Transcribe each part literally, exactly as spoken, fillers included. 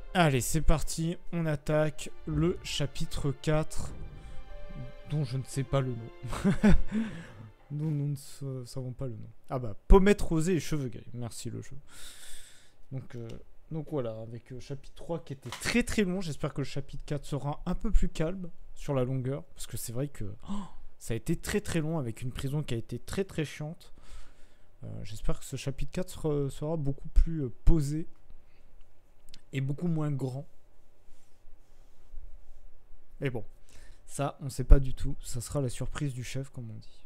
Allez, c'est parti. On attaque le chapitre quatre, dont je ne sais pas le nom. dont nous ne savons pas le nom. Ah bah, pommette rosée et cheveux gris. Merci le jeu. Donc, euh, donc voilà, avec le euh, chapitre trois qui était très très long. J'espère que le chapitre quatre sera un peu plus calme sur la longueur. Parce que c'est vrai que oh, ça a été très très long avec une prison qui a été très très chiante. Euh, J'espère que ce chapitre quatre sera, sera beaucoup plus euh, posé et beaucoup moins grand. Mais bon, ça, on sait pas du tout. Ça sera la surprise du chef, comme on dit.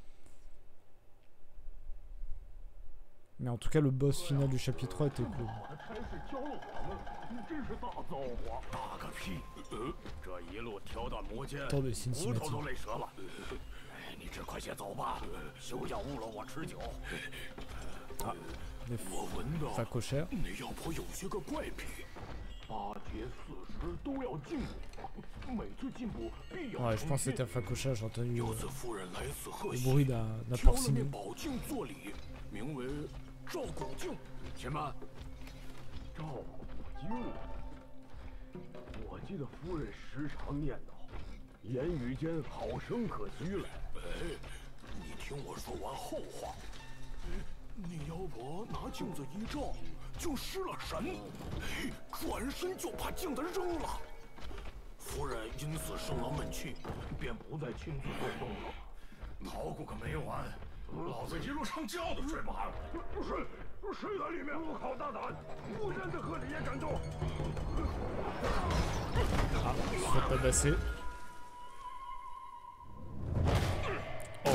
Mais en tout cas, le boss final du chapitre trois était cool. Attendez, c'est une cinématique. Ah, des facochères. Ouais, je pense que c'était un facochère, j'ai entendu euh, le bruit d'un porcinet. 赵古镜，且慢。赵古镜，我记得夫人时常念叨，言语间好生可虚了。哎，你听我说完后话。你妖婆拿镜子一照，就失了神，转身就把镜子扔了。夫人因此生了闷气，便不再亲自过洞了。捣鼓可没完。 老子一路上觉都睡不安。谁谁在里面？好大胆！不认得和你也敢动？ Ah, faut tabasser. Oh.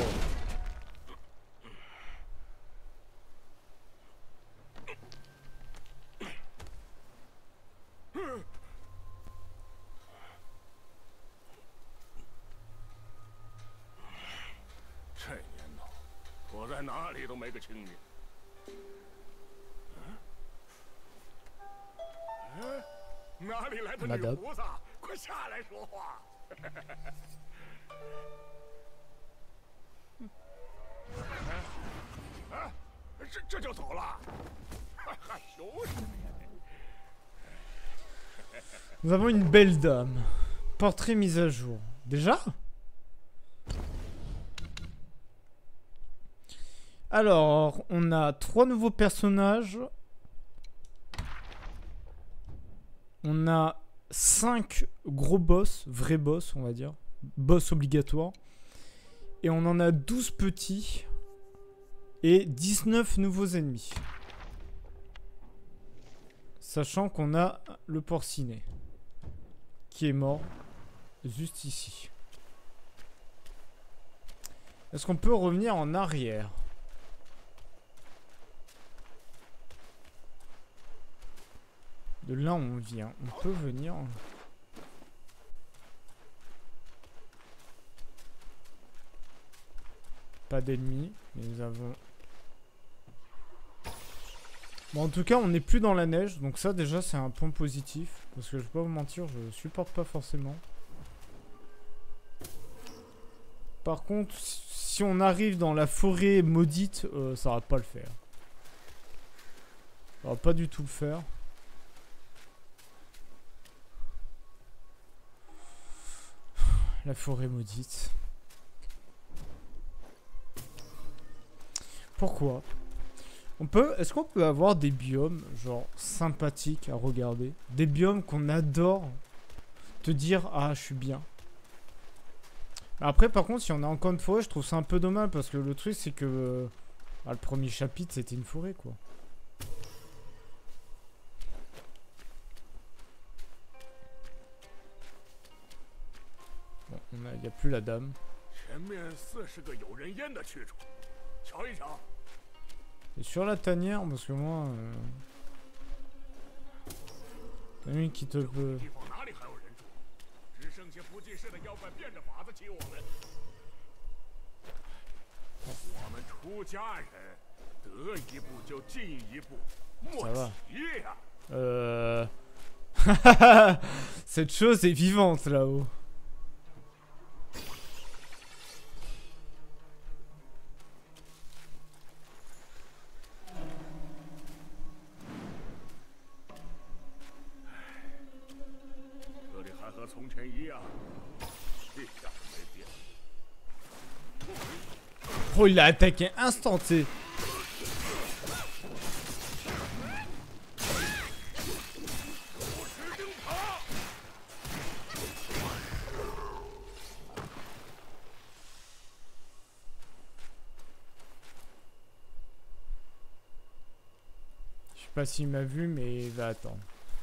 Madame. 快下来说话！啊，这这就走了？害羞什么呀？ Nous avons une belle dame. Portrait mise à jour. Déjà? Alors, on a trois nouveaux personnages. On a cinq gros boss, vrais boss, on va dire. Boss obligatoires. Et on en a douze petits. Et dix-neuf nouveaux ennemis. Sachant qu'on a le porcinet. Qui est mort. Juste ici. Est-ce qu'on peut revenir en arrière ? De là où on vient, on peut venir. Pas d'ennemis, mais nous avons... Bon, en tout cas, on n'est plus dans la neige, donc ça déjà c'est un point positif. Parce que je vais pas vous mentir, je supporte pas forcément. Par contre, si on arrive dans la forêt maudite, euh, ça va pas le faire. Ça va pas du tout le faire. La forêt maudite. Pourquoi? On peut, est-ce qu'on peut avoir des biomes genre sympathiques à regarder, des biomes qu'on adore, te dire ah je suis bien. Après par contre si on a encore une forêt, je trouve ça un peu dommage parce que le truc c'est que euh, bah, le premier chapitre c'était une forêt quoi. Bon, il n'y a plus la dame. Et sur la tanière, parce que moi... Euh... T'as une qui te peut... Ça va. Euh... Cette chose est vivante là-haut. 身一样，一点没变。 Oh, il a attaqué instant, tu sais. Je sais pas s'il m'a vu, mais il va attendre.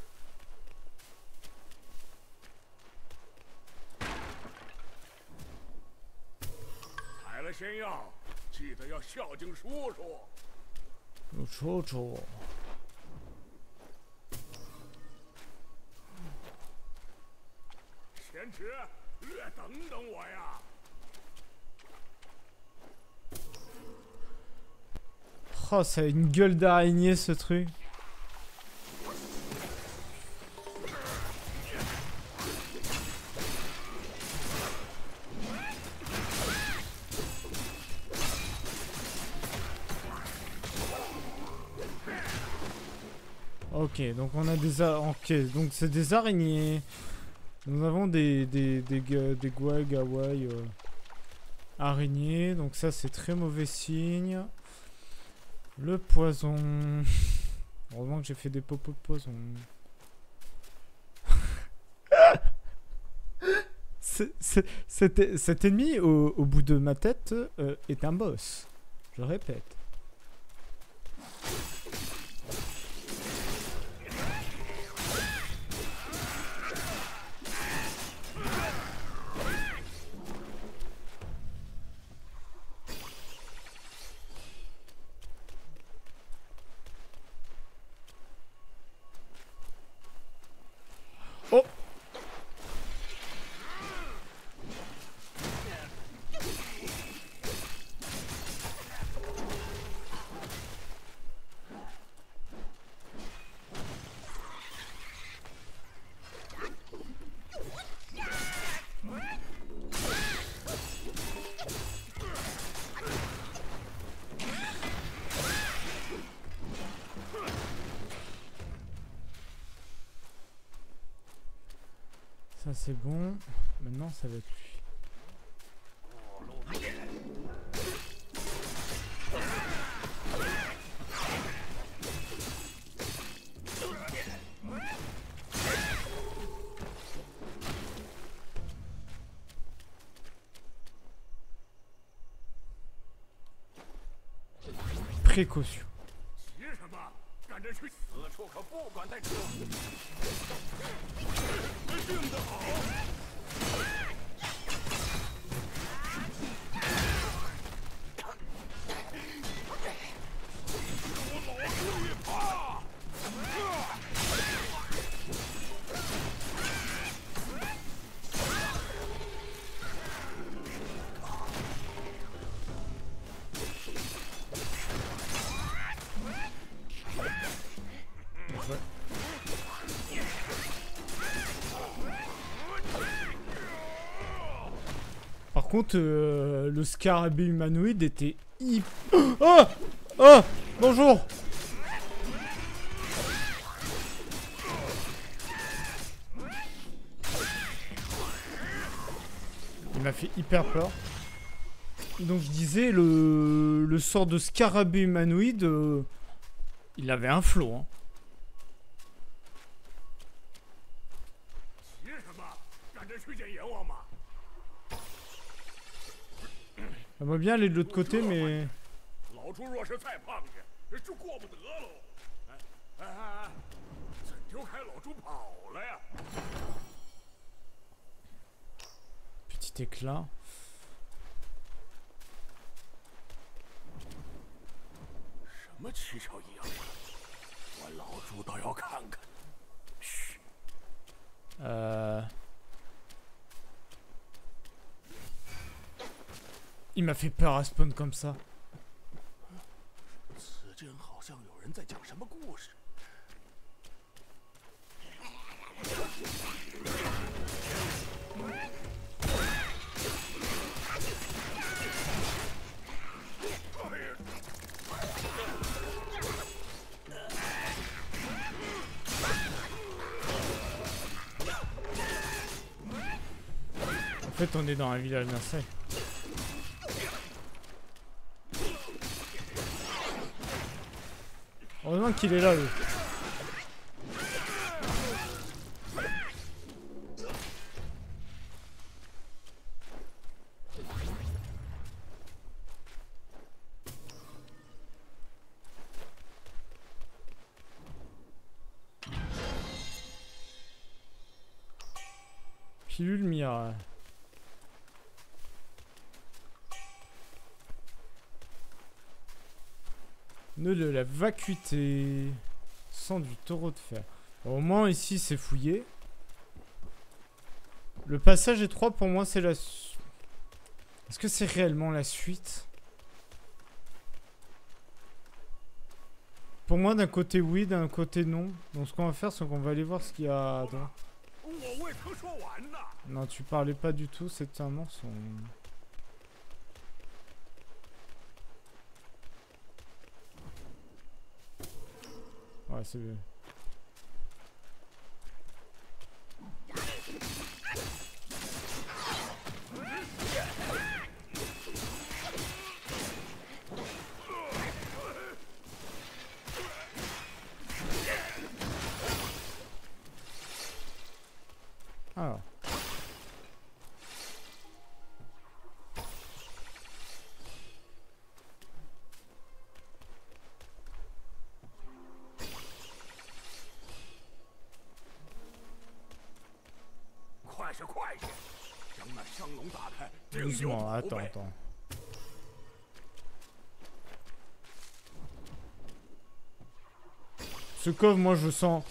仙药，记得要孝敬叔叔。 叔叔， 贤侄，略等等我呀！ Oh, ça a une gueule d'araignée ce truc. Ok, donc on a des a ok, donc c'est des araignées. Nous avons des des des des, des guagawai euh, araignées, donc ça c'est très mauvais signe. Le poison. Heureusement que j'ai fait des popos de poison. c est, c est, cet, cet ennemi au, au bout de ma tête euh, est un boss. Je répète. Oh! Ça c'est bon, maintenant ça va être lui. Précaution. Par contre, euh, le scarabée humanoïde était hyper... Oh! Oh! Bonjour! Il m'a fait hyper peur. Donc je disais, le, le sort de scarabée humanoïde, euh, il avait un flow, hein. J'aimerais bien aller de l'autre côté, mais... Petit éclat. Euh... Il m'a fait peur à spawn comme ça. En fait, on est dans un village d'insectes. Heureusement qu'il est là, lui. Pilule miracle. Nœud de la vacuité. Sang du taureau de fer. Bon, au moins ici c'est fouillé. Le passage étroit pour moi c'est la... Est-ce que c'est réellement la suite? Pour moi d'un côté oui, d'un côté non. Donc ce qu'on va faire c'est qu'on va aller voir ce qu'il y a dans... Non, tu parlais pas du tout, c'est un mensonge. Ouais, c'est... Alors. Doucement, attends, attends. Ce coffre, moi je sens...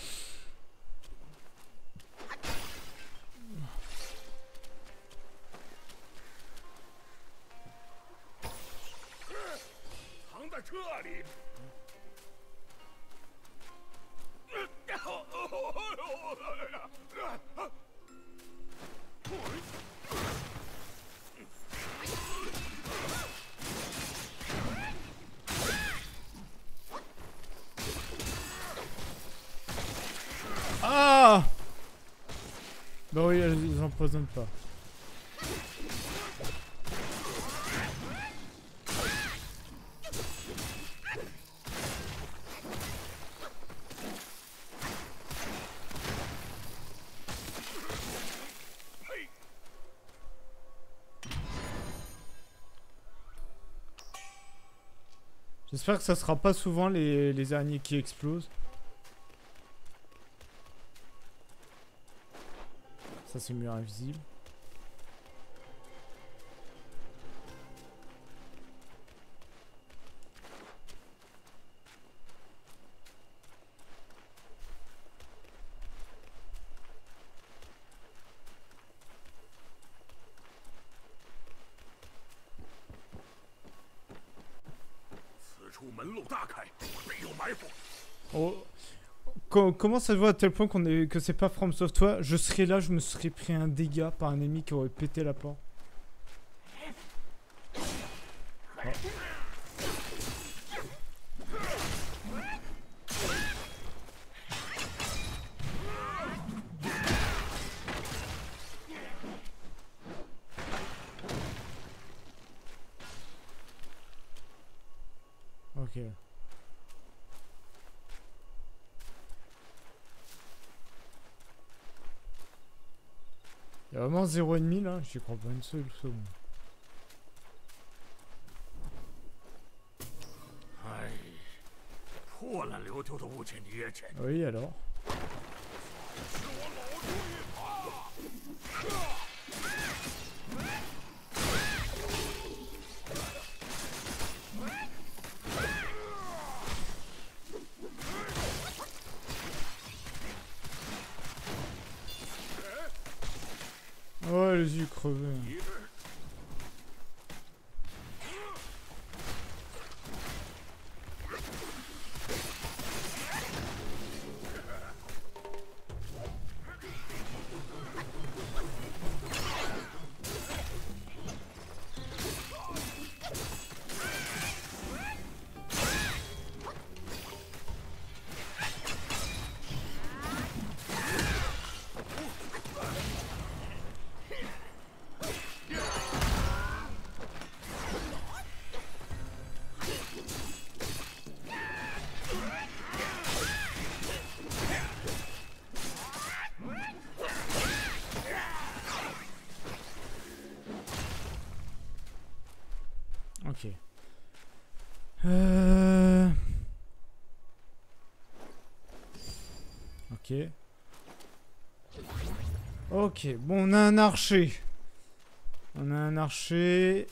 Ah! Bah oui, ils empoisonnent pas. J'espère que ça sera pas souvent les, les araignées qui explosent. Ça c'est mur invisible. Oh. Comment ça se voit à tel point qu'on est que c'est pas From Software? Je serais là, je me serais pris un dégât par un ennemi qui aurait pété la porte. Oh. Ok. Il y a vraiment zéro ennemi là, j'y crois pas une seule seconde. Oui alors. Ouais, les yeux crevés. Euh... Ok. Ok, bon, on a un archer. On a un archer.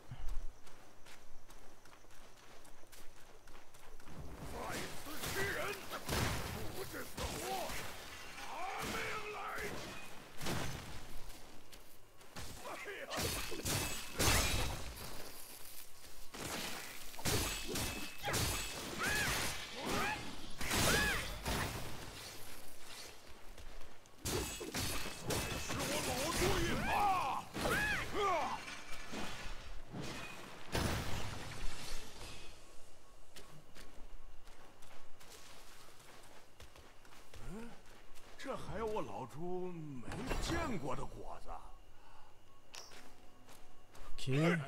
Ok.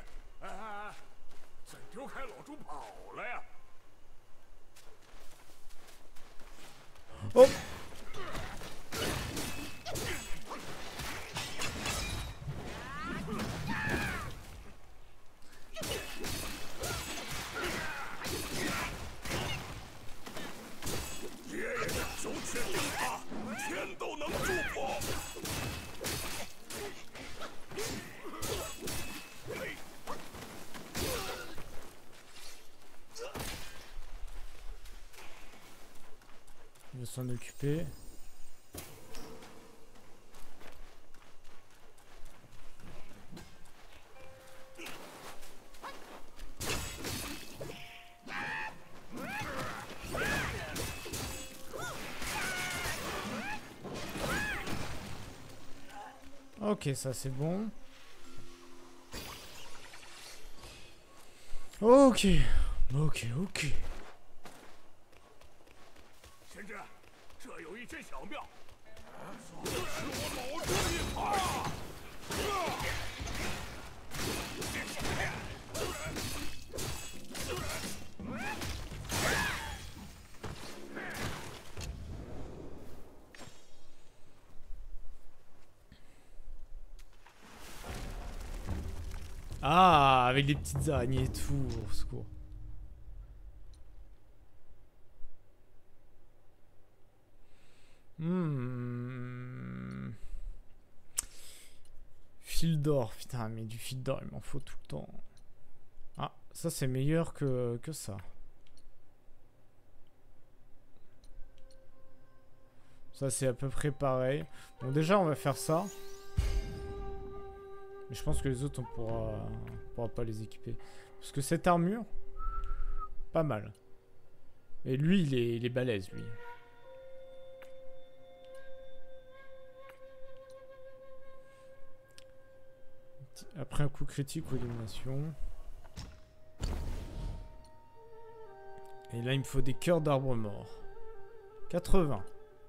怎丢开老猪跑了呀？ Oh! Il va s'en occuper. Ok, ça c'est bon. Ok, ok, ok. 先知，这有一间小庙。是我老猪一耙。 Ah, avec des petites araignées et tout, au secours. Hmm. Fil d'or, putain, mais du fil d'or, il m'en faut tout le temps. Ah, ça c'est meilleur que, que ça. Ça c'est à peu près pareil. Bon, déjà on va faire ça. Mais je pense que les autres on pourra, on pourra pas les équiper. Parce que cette armure, pas mal. Et lui il est, il est balèze lui. Après un coup critique ou élimination. Et là il me faut des cœurs d'arbre mort. quatre-vingts.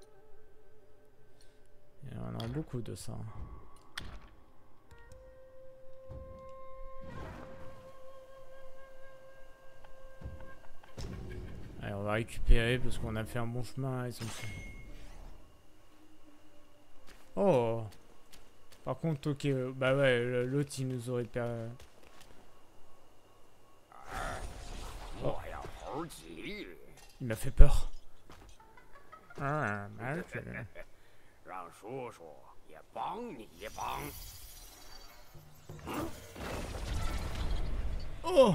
Et on en a beaucoup de ça. Allez, on va récupérer parce qu'on a fait un bon chemin. Oh! Par contre, ok, euh, bah ouais, l'autre il nous aurait perdu. Oh. Il m'a fait peur. Ah, mal. Oh!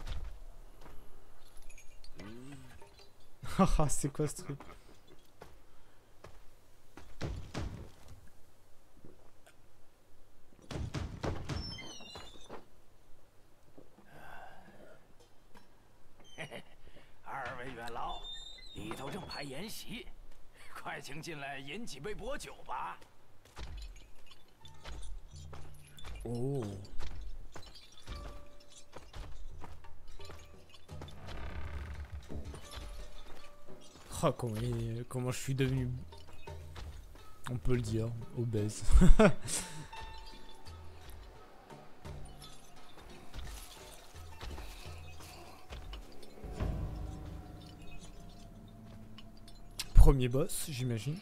Haha, c'est quoi ce truc? Oh. Oh, comment, il, comment je suis devenu, on peut le dire, obèse. Premier boss, j'imagine.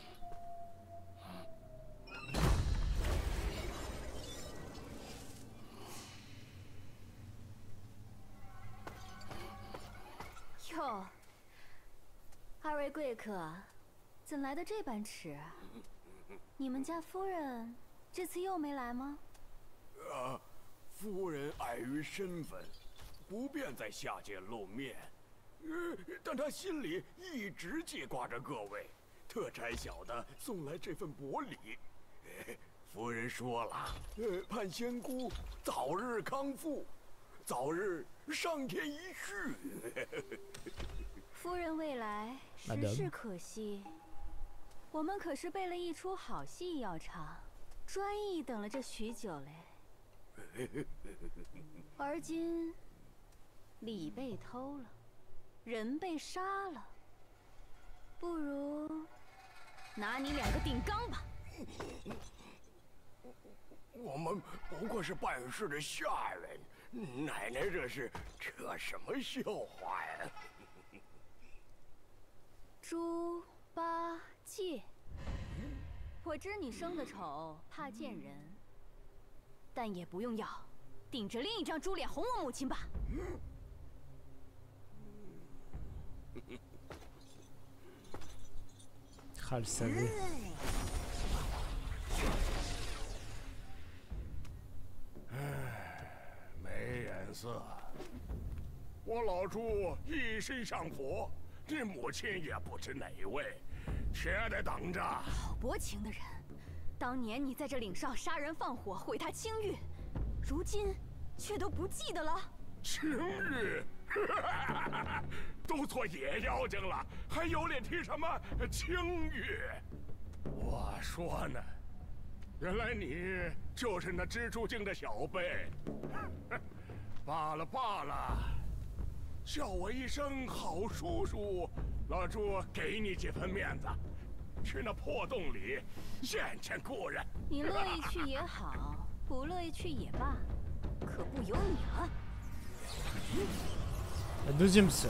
贵客，怎来的这般迟？你们家夫人这次又没来吗？ 呃，夫人碍于身份，不便在下界露面。呃，但她心里一直记挂着各位，特差小的送来这份薄礼。呃、夫人说了，呃，盼仙姑早日康复，早日上天一续。 夫人未来，实是可惜。我们可是备了一出好戏要唱，专意等了这许久嘞。而今礼被偷了，人被杀了，不如拿你两个顶缸吧。 我们不过是办事的下人，奶奶这是扯什么笑话呀？ 猪八戒，我知你生的丑，怕见人，但也不用要，顶着另一张猪脸哄我母亲吧。 Ah, le savait. 没眼色。我老朱一心向佛，你母亲也不知哪位，且得等着。 好薄情的人，当年你在这岭上杀人放火，毁他清誉，如今却都不记得了。 清誉，都做野妖精了，还有脸提什么清誉？我说呢，原来你就是那蜘蛛精的小辈。罢了罢了，叫我一声好叔叔，老朱给你几分面子，去那破洞里见见故人。 你乐意去也好，不乐意去也罢，可不由你了。 La deuxième sœur.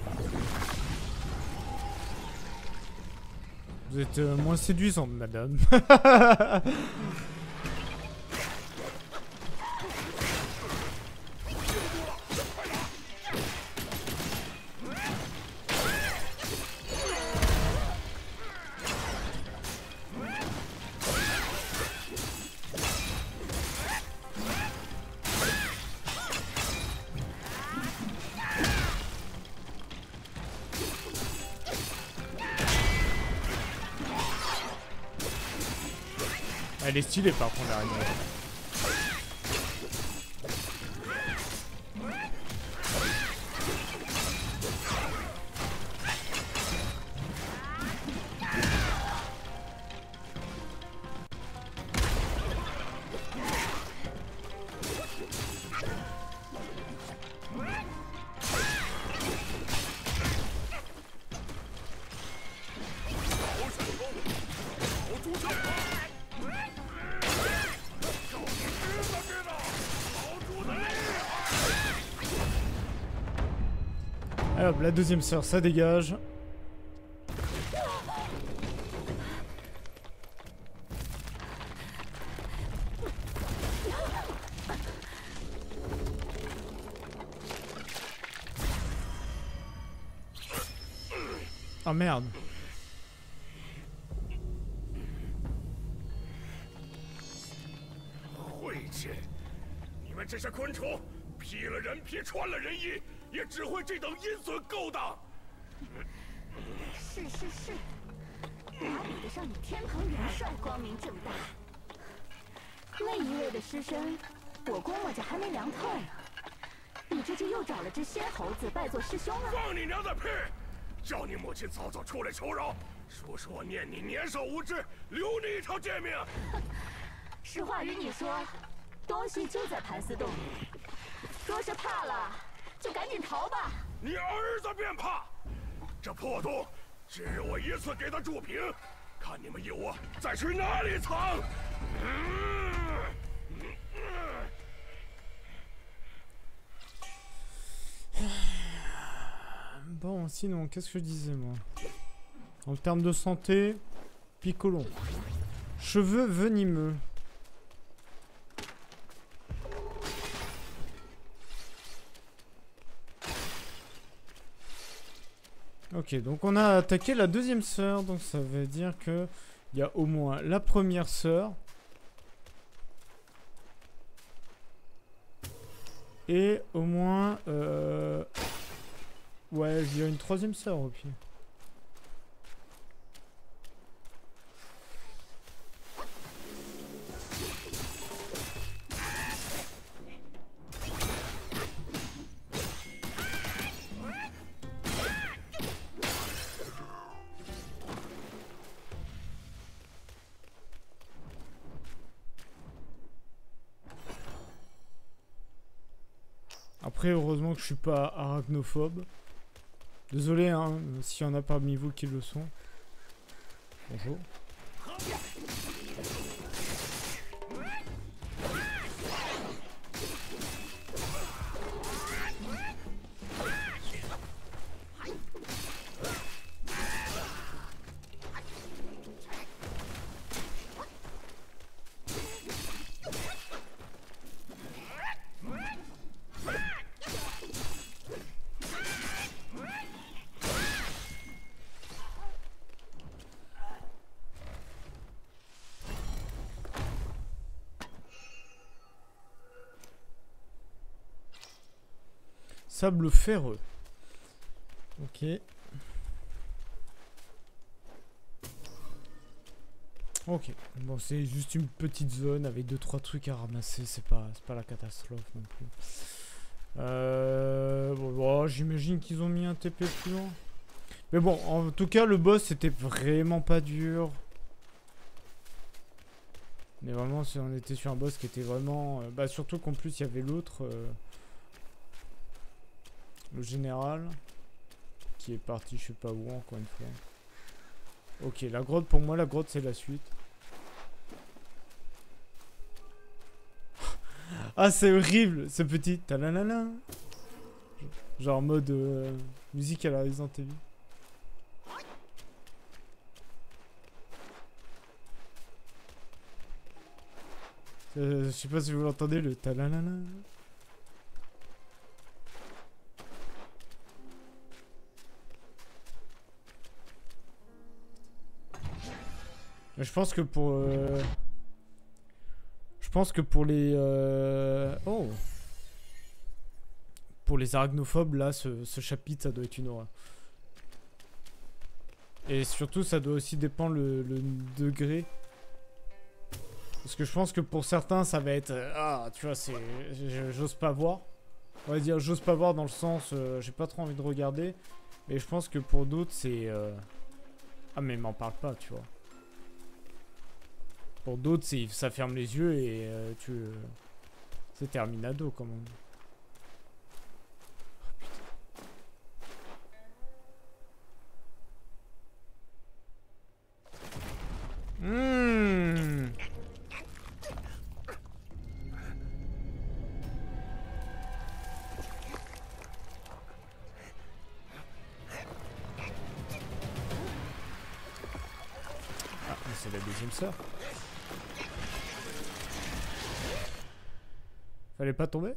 Vous êtes euh, moins séduisante, madame. Elle est stylée par contre la réunion. Alors, la deuxième sœur, ça dégage. Oh merde. 晦气！你们这些昆虫，披了人皮，穿了人衣，也只会这等阴损勾当。 是是是，哪比得上你天蓬元帅光明正大？那一位的尸身，我估摸着还没凉透呢。你这就又找了只仙猴子拜做师兄了？ 放你娘的屁！叫你母亲早早出来求饶，叔叔我念你年少无知，留你一条贱命。 实话与你说，东西就在盘丝洞里。若是怕了，就赶紧逃吧。 你儿子便怕？这破洞，只日我一次给他筑平，看你们有我再去哪里藏。嗯 Bon, sinon, qu'est-ce que je disais moi? En termes de santé, Piccolo. Cheveux venimeux. Ok, donc on a attaqué la deuxième sœur, donc ça veut dire que il y a au moins la première sœur et au moins euh... ouais, il y a une troisième sœur au pire. Après, heureusement que je suis pas arachnophobe. Désolé, hein, s'il y en a parmi vous qui le sont. Bonjour. Sable ferreux. Ok. Ok. Bon, c'est juste une petite zone avec deux trois trucs à ramasser. C'est pas, c'est pas la catastrophe non plus. Euh, bon, bon, j'imagine qu'ils ont mis un T P plus loin. Mais bon, en tout cas, le boss c'était vraiment pas dur. Mais vraiment, on était sur un boss qui était vraiment... Euh, bah, surtout qu'en plus, il y avait l'autre... Euh, le général. Qui est parti je sais pas où, encore une fois. Ok, la grotte, pour moi, la grotte, c'est la suite. Ah, c'est horrible, ce petit... Talalala. Genre en mode... Euh, musique à la Resident Evil. Euh, je sais pas si vous l'entendez, le talalala. Je pense que pour... Euh... Je pense que pour les... Euh... Oh. Pour les arachnophobes, là, ce, ce chapitre, ça doit être une horreur. Et surtout, ça doit aussi dépendre le, le degré. Parce que je pense que pour certains, ça va être... Euh, ah, tu vois, c'est... J'ose pas voir. On va dire, j'ose pas voir dans le sens... Euh, j'ai pas trop envie de regarder. Mais je pense que pour d'autres, c'est... Euh... Ah, mais m'en parle pas, tu vois. Pour d'autres, ça ferme les yeux et euh, tu... Euh... C'est terminado, comme on dit. Oh, mmh. Ah, c'est la deuxième sœur. Fallait pas tomber?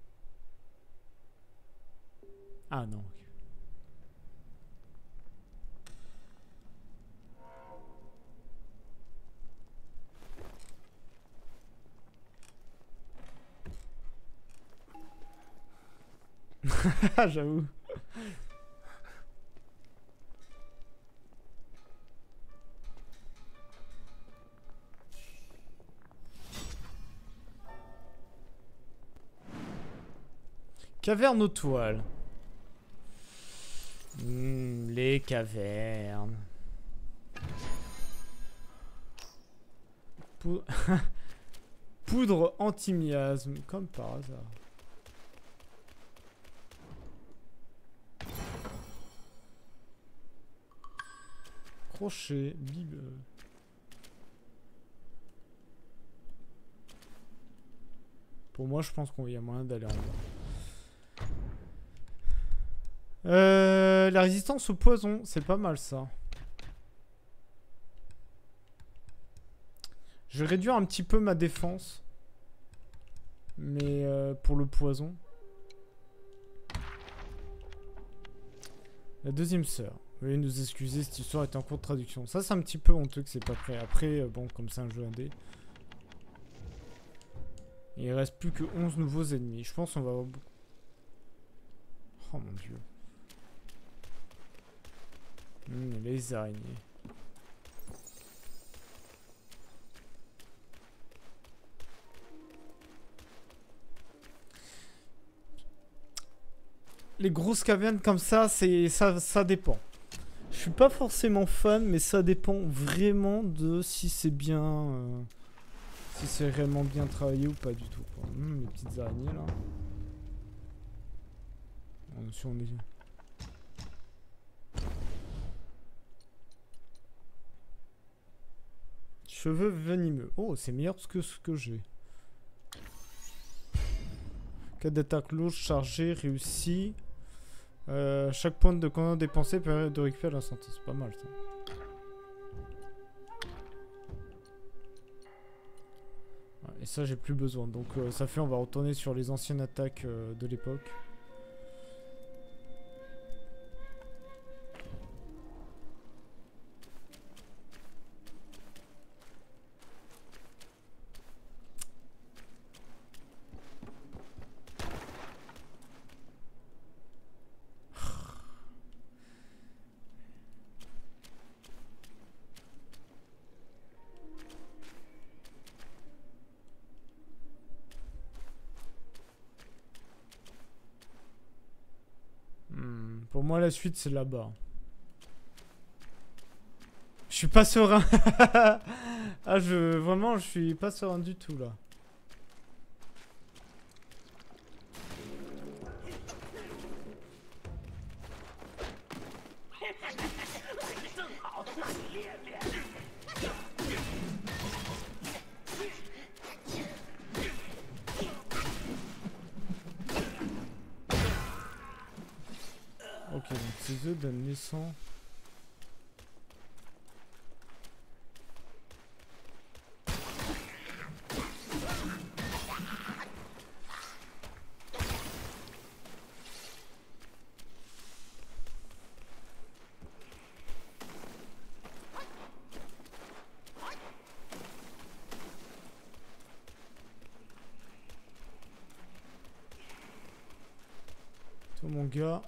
Ah non. J'avoue. Caverne aux toiles. Mmh, les cavernes. Pou... Poudre anti-miasme, comme par hasard. Crochet, bible. Pour moi, je pense qu'il y a moyen d'aller en bas. Euh, la résistance au poison, c'est pas mal ça. Je vais réduire un petit peu ma défense. Mais euh, pour le poison. La deuxième sœur. Veuillez nous excuser, cette histoire est en cours de traduction. Ça, c'est un petit peu honteux que c'est pas prêt. Après, euh, bon, comme c'est un jeu indé. Il reste plus que onze nouveaux ennemis. Je pense qu'on va avoir beaucoup. Oh mon dieu. Mmh, les araignées. Les grosses cavernes comme ça, c'est ça, ça dépend. Je suis pas forcément fan, mais ça dépend vraiment de si c'est bien, euh, si c'est réellement bien travaillé ou pas du tout. Mmh, les petites araignées là. On, si on est... Cheveux venimeux. Oh, c'est meilleur que ce que j'ai. Cas d'attaque lourde chargée réussi. Euh, chaque point de commandement dépensé permet de récupérer la santé. C'est pas mal ça. Ouais, et ça j'ai plus besoin. Donc euh, ça fait on va retourner sur les anciennes attaques euh, de l'époque. Pour moi, la suite, c'est là-bas. Je suis pas serein. Ah, je... Vraiment, je suis pas serein du tout, là. Ok, donc ces œufs donnent naissance. Toi, mon gars.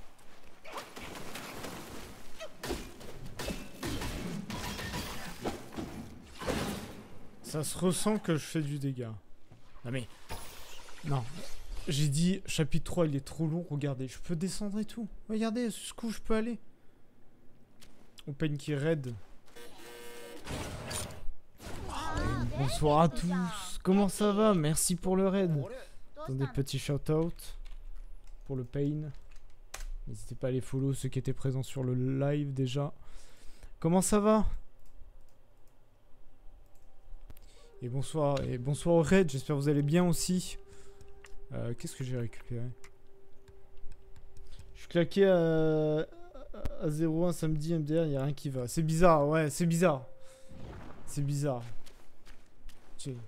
Ça se ressent que je fais du dégât. Non mais... Non. J'ai dit, chapitre trois, il est trop long. Regardez, je peux descendre et tout. Regardez, jusqu'où je peux aller. Open qui raid. Bonsoir à tous. Comment ça va? Merci pour le raid. Des petits shout-out pour le pain. N'hésitez pas à les follow ceux qui étaient présents sur le live déjà. Comment ça va? Et bonsoir, et bonsoir au raid, j'espère que vous allez bien aussi. Euh, Qu'est-ce que j'ai récupéré? Je suis claqué à, à zéro un samedi M D R, il n'y a rien qui va. C'est bizarre, ouais, c'est bizarre. C'est bizarre. Tiens.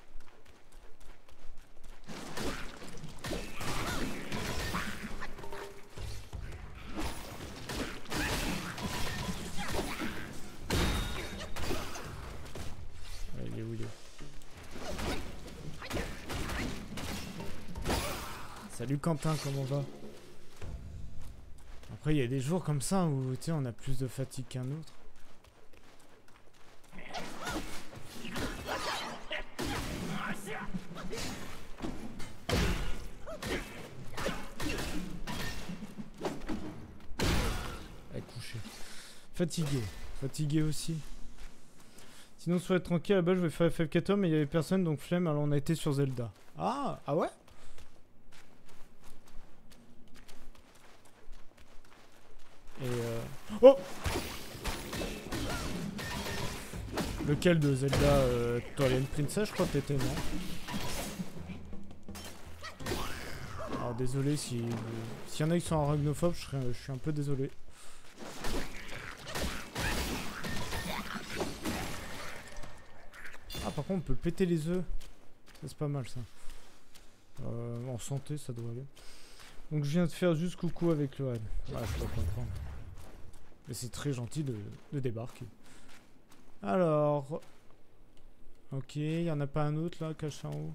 Salut Quentin, comment va? Après il y a des jours comme ça où tu sais on a plus de fatigue qu'un autre. Elle est couchée. Fatigué, fatigué aussi. Sinon soyez tranquille, là-bas je vais faire F F quatorze mais il y avait personne donc flemme, alors on a été sur Zelda. Ah, ah ouais? Et euh... Oh! Lequel de Zelda euh, Twilight Princess, je crois que t'étais, non? Alors désolé si... S'il y en a qui sont arachnophobes, je, serais... je suis un peu désolé. Ah par contre on peut péter les œufs. C'est pas mal ça. Euh, en santé ça doit aller. Donc je viens de faire juste coucou avec Lohan. Ah, je peux comprendre. Mais c'est très gentil de, de débarquer. Alors... Ok, il n'y en a pas un autre là, caché en haut.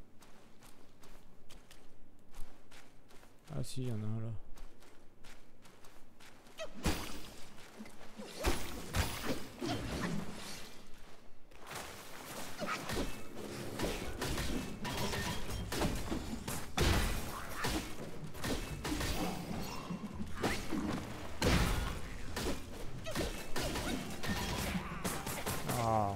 Ah si, il y en a un là. Ah.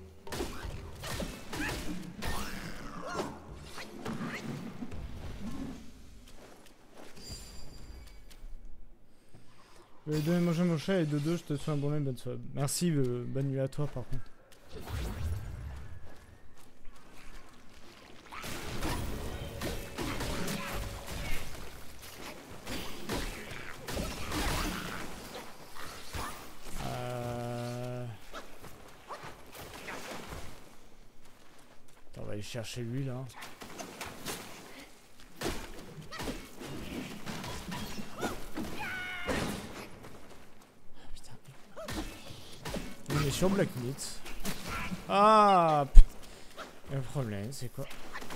Euh, de manger mon chat et de deux, je te souhaite un bon nuit, bonne soirée. Merci, euh, bonne nuit à toi par contre. Euh... Attends, on va aller chercher lui là. Sur Black Myth. Ah putain. Le problème c'est quoi?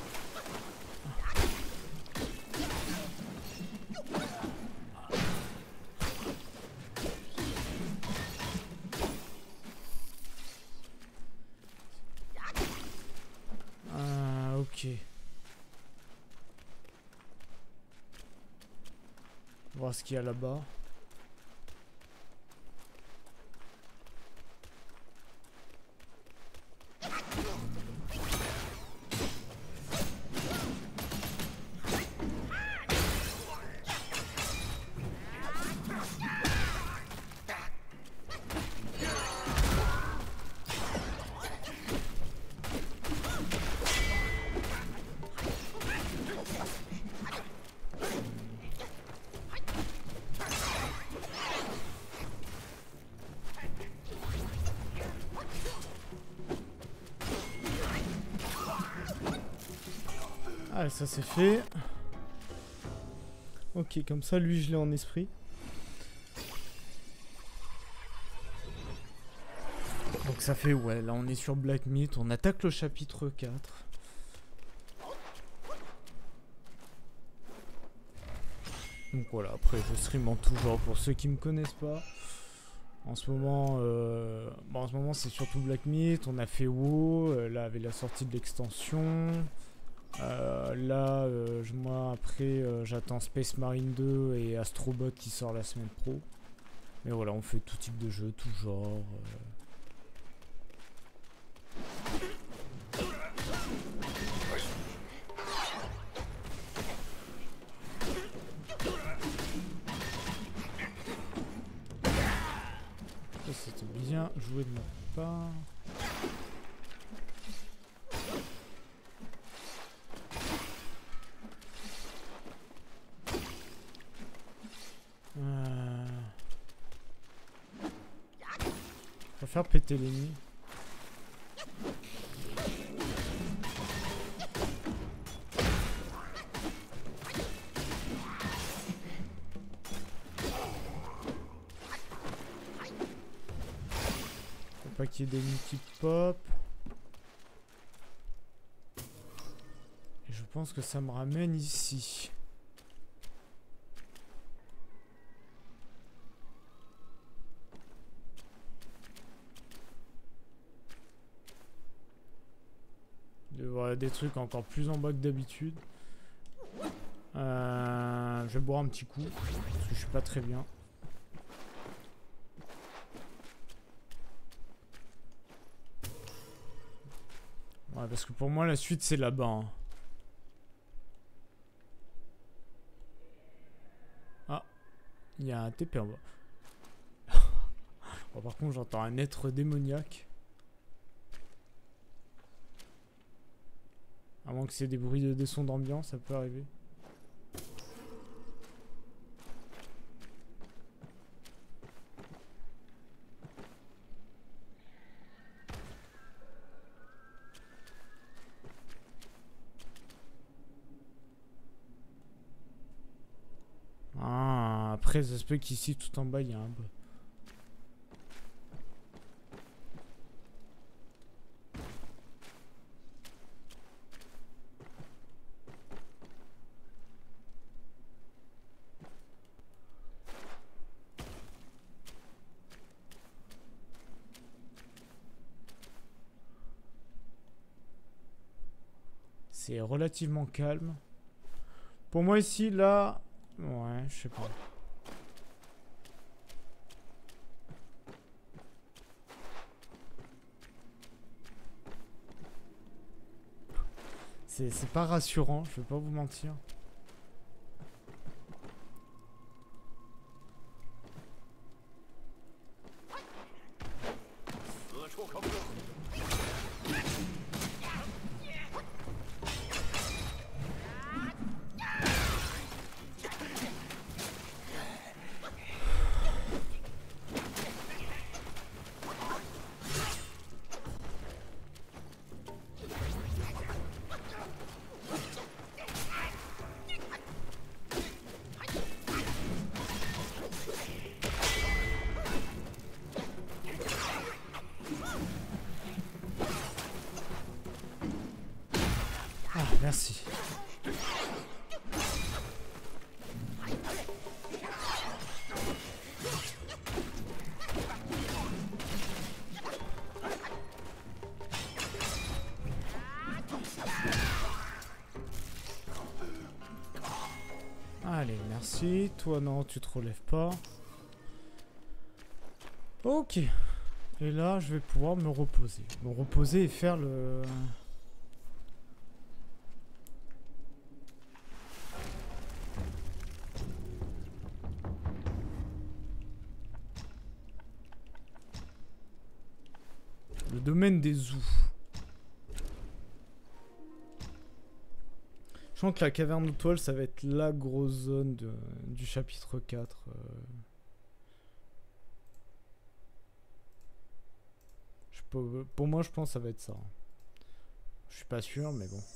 Ah ok. On va voir ce qu'il y a là-bas. Ah, ça c'est fait. Ok, comme ça, lui, je l'ai en esprit. Donc ça fait, ouais, là on est sur Black Myth, on attaque le chapitre quatre. Donc voilà, après je stream en tout genre pour ceux qui me connaissent pas. En ce moment, euh, bon, en ce moment c'est surtout Black Myth, on a fait WoW, euh, là avec la sortie de l'extension. Euh, là, euh, moi après, euh, j'attends Space Marine deux et Astrobot qui sort la semaine pro. Mais voilà, on fait tout type de jeu, tout genre. Euh... C'était bien joué de ma part. Euh... On va faire péter l'ennemi. Faut pas qu'il y ait d'ennemis qui pop. Et je pense que ça me ramène ici. Voilà, des trucs encore plus en bas que d'habitude. Euh, je vais boire un petit coup parce que je suis pas très bien. Ouais, parce que pour moi la suite c'est là-bas. Hein. Ah, il y a un T P en bas. Oh, par contre j'entends un être démoniaque. À moins que c'est des bruits de des sons d'ambiance, ça peut arriver. Après, ça se peut qu'ici, tout en bas, il y a un bug. C'est relativement calme. Pour moi ici, là... Ouais, je sais pas. C'est pas rassurant, je vais pas vous mentir. Merci. Allez, merci. Toi, non, tu te relèves pas. Ok. Et là, je vais pouvoir me reposer. Me reposer et faire le... Le domaine des zoos. Je sens que la caverne de toile, ça va être la grosse zone de, du chapitre quatre. Euh... Je peux, pour moi, je pense que ça va être ça. Je suis pas sûr, mais bon.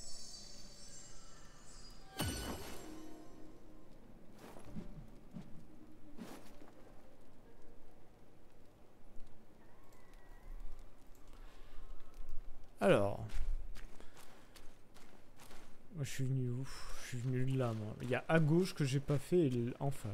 Alors, moi je suis venu où? Je suis venu là, moi. Il y a à gauche que j'ai pas fait et enfin.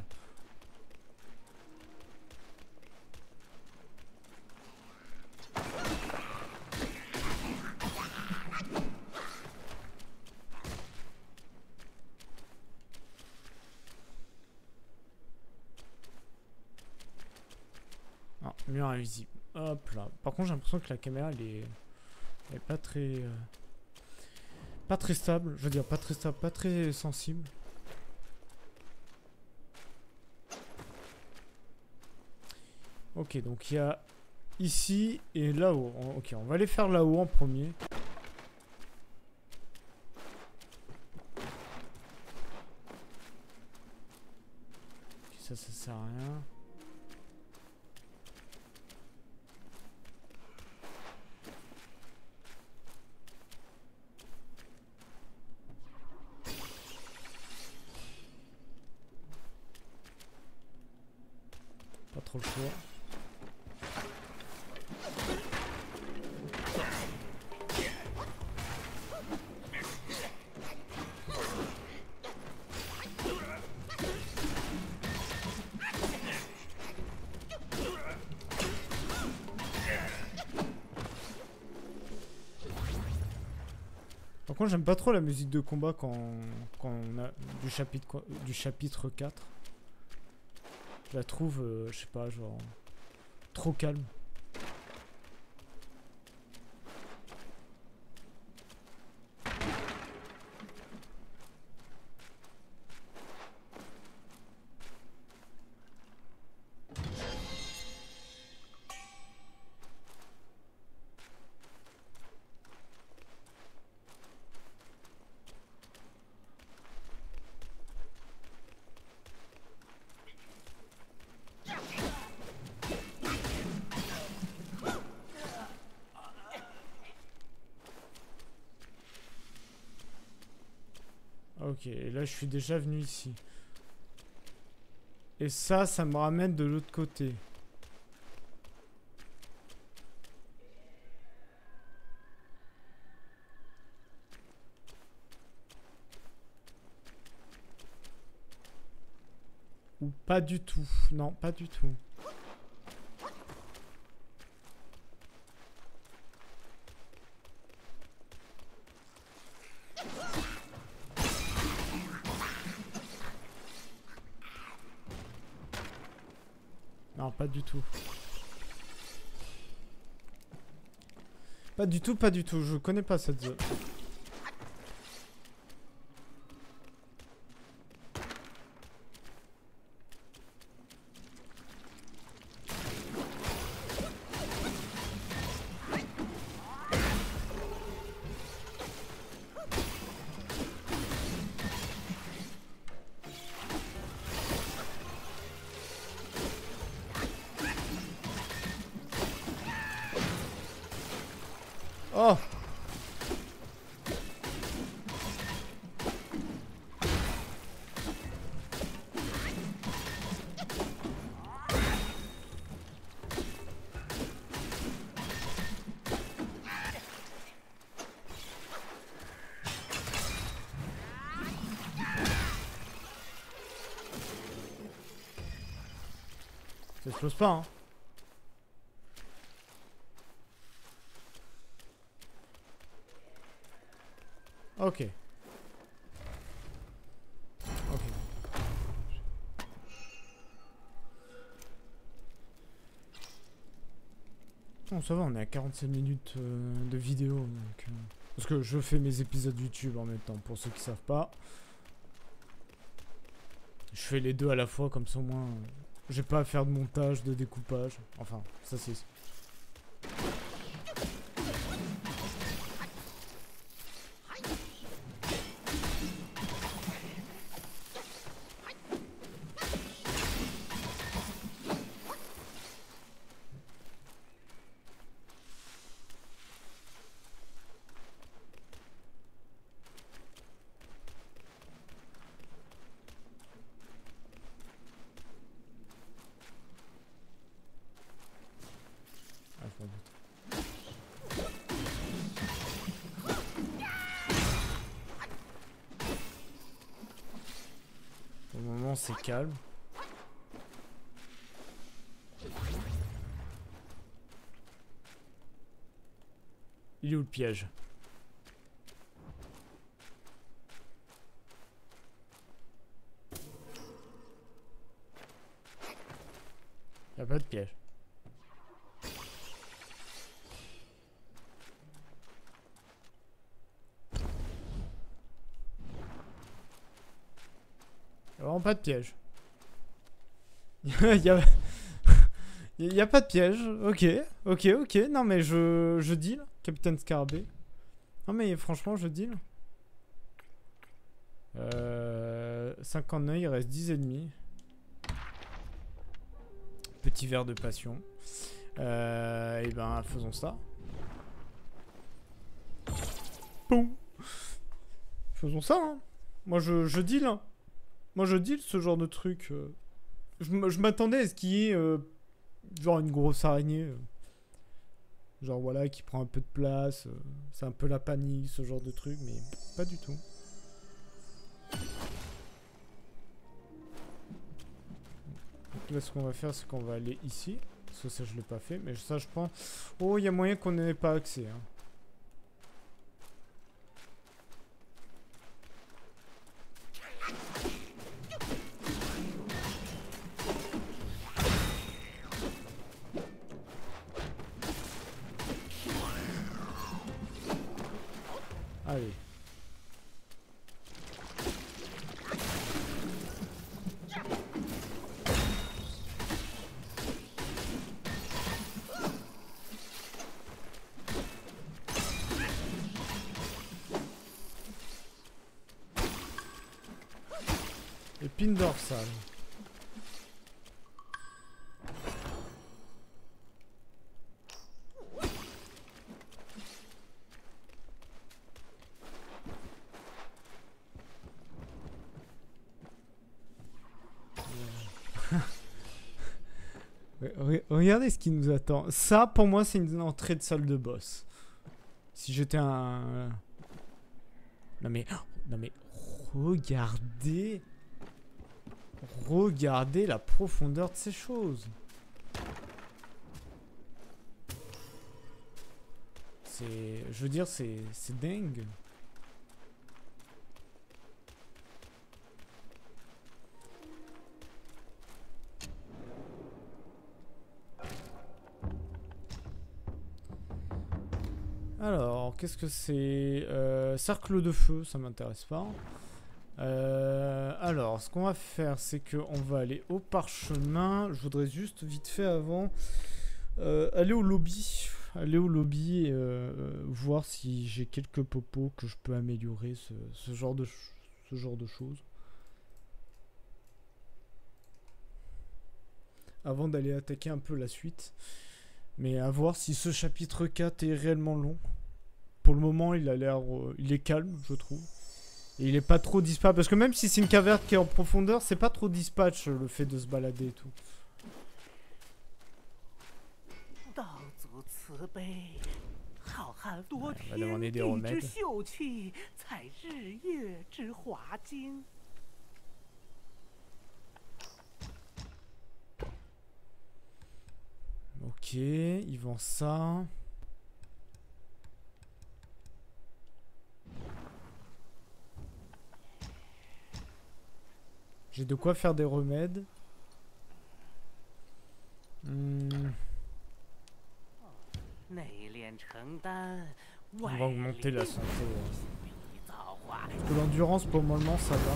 Ah, mur invisible. Hop là. Par contre, j'ai l'impression que la caméra elle est. Elle est pas très... Euh, pas très stable, je veux dire pas très stable, pas très sensible. Ok, donc il y a ici et là-haut. Ok, on va aller faire là-haut en premier. Ça, ça sert à rien. Pas trop le choix. Par contre, j'aime pas trop la musique de combat quand, quand on a du chapitre, du chapitre quatre. Je la trouve, euh, je sais pas, genre, trop calme. Ok, et là je suis déjà venu ici. Et ça, ça me ramène de l'autre côté. Ou pas du tout. Non, pas du tout. Non, pas du tout. Pas du tout, pas du tout. Je connais pas cette zone. Oh! Ça explose pas, hein. Ok. Ok. Bon, ça va, on est à quarante-cinq minutes euh, de vidéo. Donc, euh, parce que je fais mes épisodes YouTube en même temps, pour ceux qui savent pas. Je fais les deux à la fois, comme ça au moins... Euh, j'ai pas à faire de montage, de découpage. Enfin, ça c'est... Au moment c'est calme. Il est où le piège? Il n'y a pas de piège. Il n'y a vraiment pas de piège. Il y a... Il n'y a pas de piège. Ok, ok, ok. Non mais je, je deal, Capitaine Scarabée. Non mais franchement, je deal. Euh, cinquante-neuf, il reste dix ennemis. Petit verre de passion. Euh, et ben, faisons ça. Boum. Faisons ça, hein. Moi, je, je deal, hein. Moi, je deal ce genre de truc. Euh. Je m'attendais à ce qu'il y ait... Euh, genre une grosse araignée. Euh. Genre, voilà, qui prend un peu de place. Euh. C'est un peu la panique, ce genre de truc. Mais pas du tout. Donc là, ce qu'on va faire, c'est qu'on va aller ici. Parce que ça, je l'ai pas fait. Mais ça, je pense... Oh, il y a moyen qu'on n'ait pas accès, hein. Allez. Épine dorsale. Re- Regardez ce qui nous attend. Ça, pour moi, c'est une entrée de salle de boss. Si j'étais un... Non mais... Non mais... Regardez... Regardez la profondeur de ces choses. C'est... Je veux dire, c'est... C'est dingue. Alors, qu'est-ce que c'est euh, cercle de feu, ça m'intéresse pas. Euh, alors, ce qu'on va faire, c'est qu'on va aller au parchemin. Je voudrais juste vite fait avant euh, aller au lobby. Aller au lobby et euh, euh, voir si j'ai quelques popos que je peux améliorer, ce, ce, genre, de ce genre de choses. Avant d'aller attaquer un peu la suite. Mais à voir si ce chapitre quatre est réellement long. Pour le moment, il a l'air, euh, il est calme, je trouve. Et il est pas trop dispatch. Parce que même si c'est une caverne qui est en profondeur, c'est pas trop dispatch le fait de se balader et tout. On va demander des remèdes. Ok, ils vendent ça. J'ai de quoi faire des remèdes. Hmm. On va augmenter la santé. Parce que l'endurance pour le moment ça va.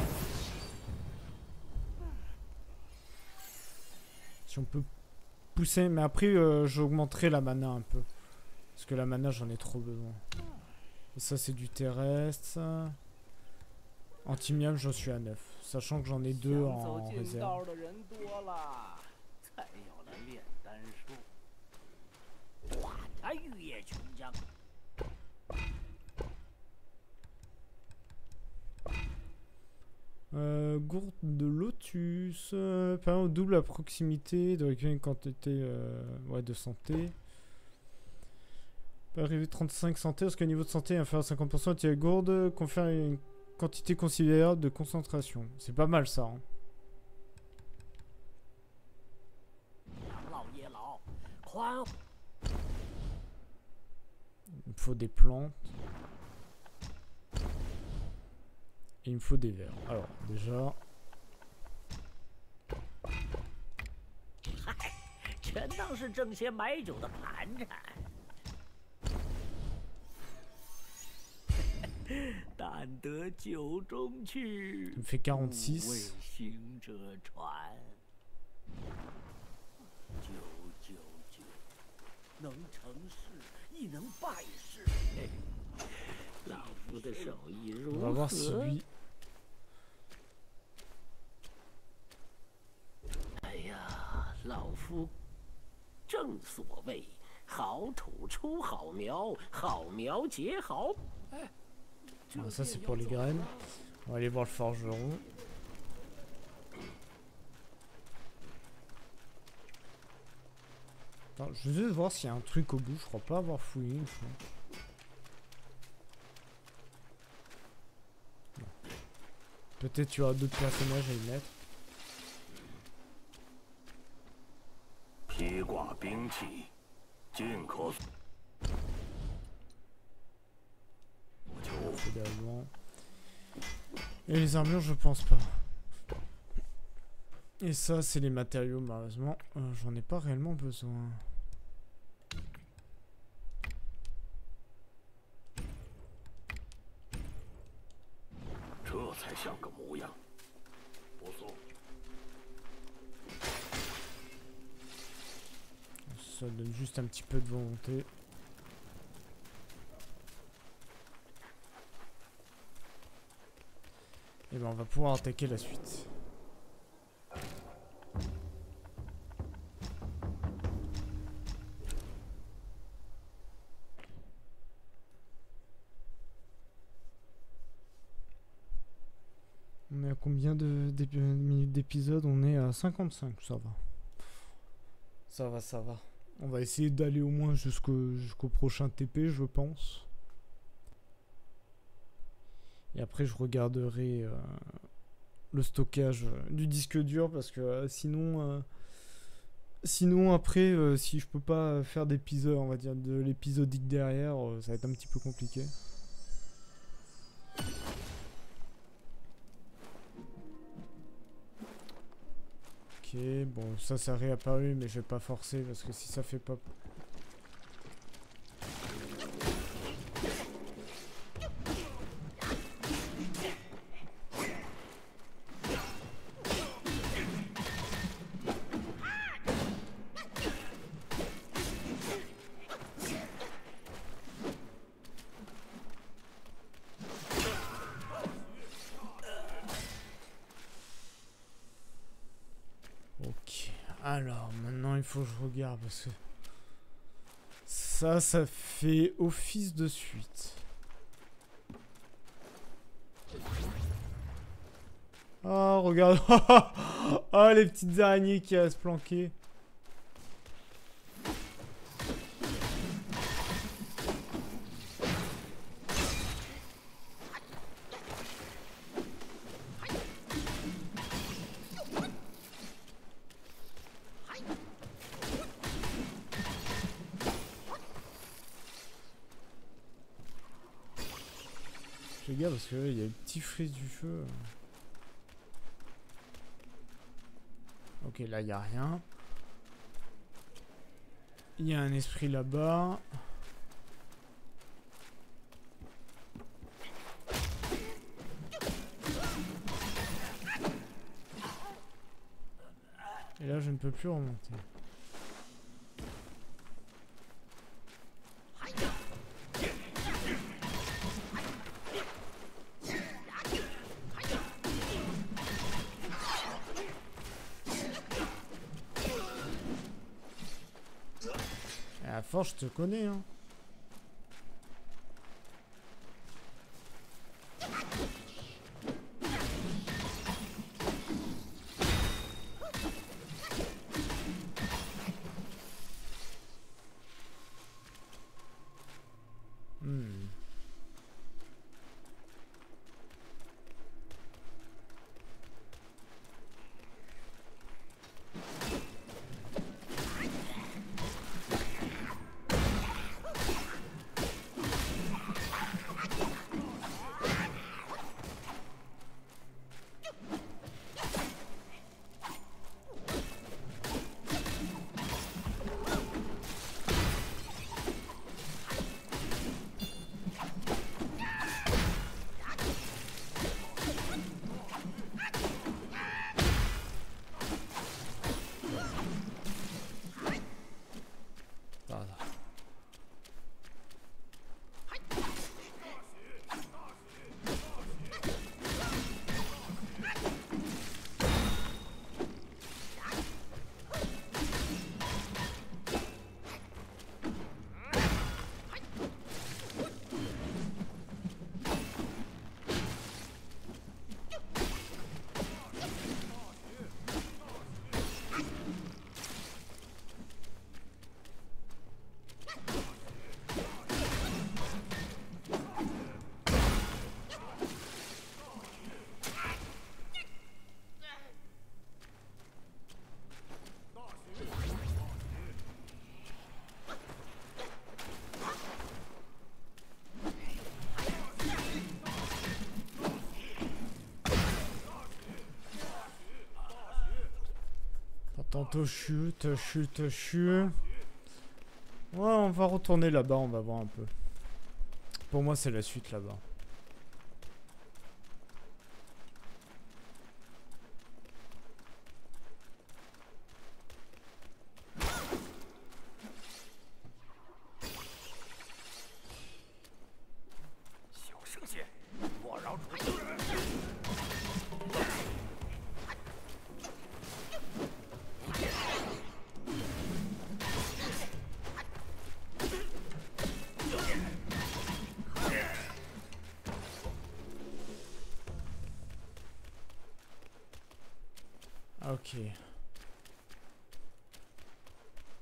Si on peut pousser, mais après euh, j'augmenterai la mana un peu. Parce que la mana j'en ai trop besoin. Et ça c'est du terrestre. Antimium j'en suis à neuf. Sachant que j'en ai deux en réserve. Euh, gourde de lotus. Euh, par exemple, double à proximité de récupérer une quantité euh, ouais, de santé. Peut arriver trente-cinq santé parce que le niveau de santé est inférieur à cinquante pour cent. Et la gourde confère une quantité considérable de concentration. C'est pas mal ça. Hein. Il me faut des plantes. Et il me faut des verres. Alors, déjà... Il me fait quarante-six. On va voir si lui... Ah, ça c'est pour les graines. On va aller voir le forgeron. Attends, je veux juste voir s'il y a un truc au bout. Je crois pas avoir fouillé une fois. Peut-être tu auras d'autres personnages à y mettre. Et les armures, je pense pas. Et ça, c'est les matériaux, malheureusement. Euh, J'en ai pas réellement besoin. Ça donne juste un petit peu de volonté. Et ben on va pouvoir attaquer la suite. On est à combien de, de minutes d'épisode? On est à cinquante-cinq, ça va. Ça va, ça va. On va essayer d'aller au moins jusqu'au jusqu'au prochain T P, je pense. Et après, je regarderai euh, le stockage du disque dur parce que euh, sinon, euh, sinon après, euh, si je peux pas faire d'épisode, on va dire de l'épisodique derrière, euh, ça va être un petit peu compliqué. Ok, bon, ça, ça a réapparu, mais je vais pas forcer parce que si ça fait pas. Alors, maintenant, il faut que je regarde parce que ça, ça fait office de suite. Oh, regarde. Oh, les petites araignées qui restent planquées. Je regarde parce que il y a le petit frise du feu. Ok, là, il n'y a rien. Il y a un esprit là-bas. Et là, je ne peux plus remonter. À force, je te connais, hein. Hmm. Tantôt chute, chute, chute. Ouais, on va retourner là-bas, on va voir un peu. Pour moi, c'est la suite là-bas. Ok.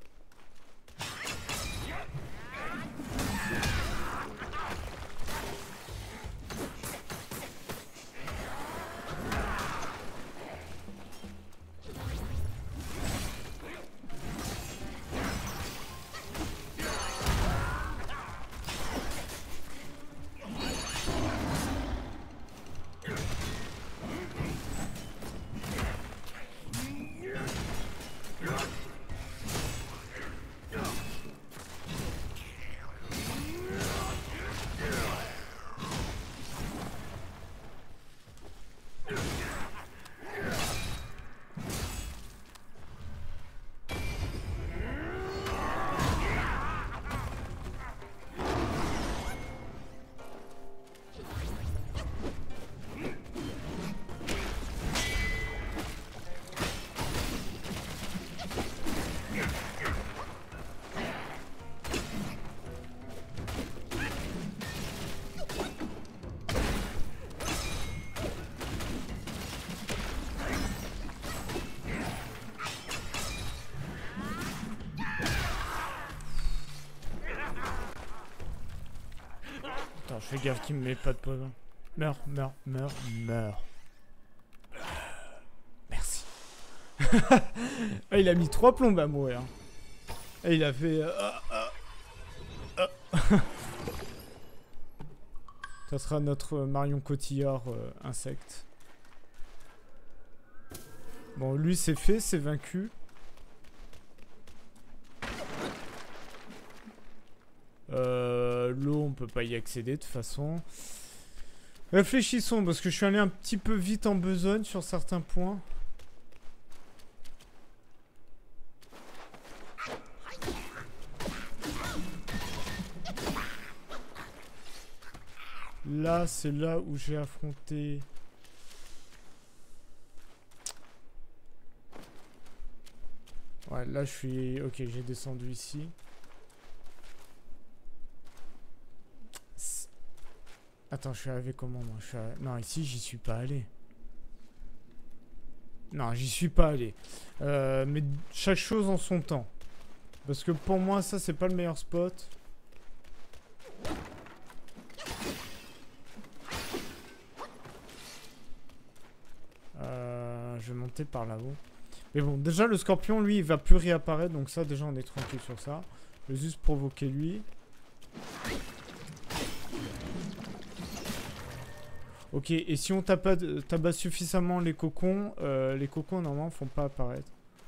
je fais gaffe qu'il me met pas de poison. Meurs, meurs, meurs, meurs. Merci. Ah, il a mis trois plombes à mourir. Et il a fait... Euh, euh, euh. Ça sera notre Marion Cotillard euh, insecte. Bon, lui c'est fait, c'est vaincu. Euh, L'eau, on peut pas y accéder de toute façon. Réfléchissons, parce que je suis allé un petit peu vite en besogne sur certains points. Là, c'est là où j'ai affronté... Ouais, là, je suis... Ok, j'ai descendu ici. Attends, je suis arrivé comment, moi je suis arrivé... Non, ici, j'y suis pas allé. Non, j'y suis pas allé. Euh, mais chaque chose en son temps. Parce que pour moi, ça, c'est pas le meilleur spot. Euh, je vais monter par là-haut. Mais bon, déjà, le scorpion, lui, il va plus réapparaître. Donc ça, déjà, on est tranquille sur ça. Je vais juste provoquer lui. Ok, et si on tabasse suffisamment les cocons, euh, les cocons, normalement, font pas apparaître.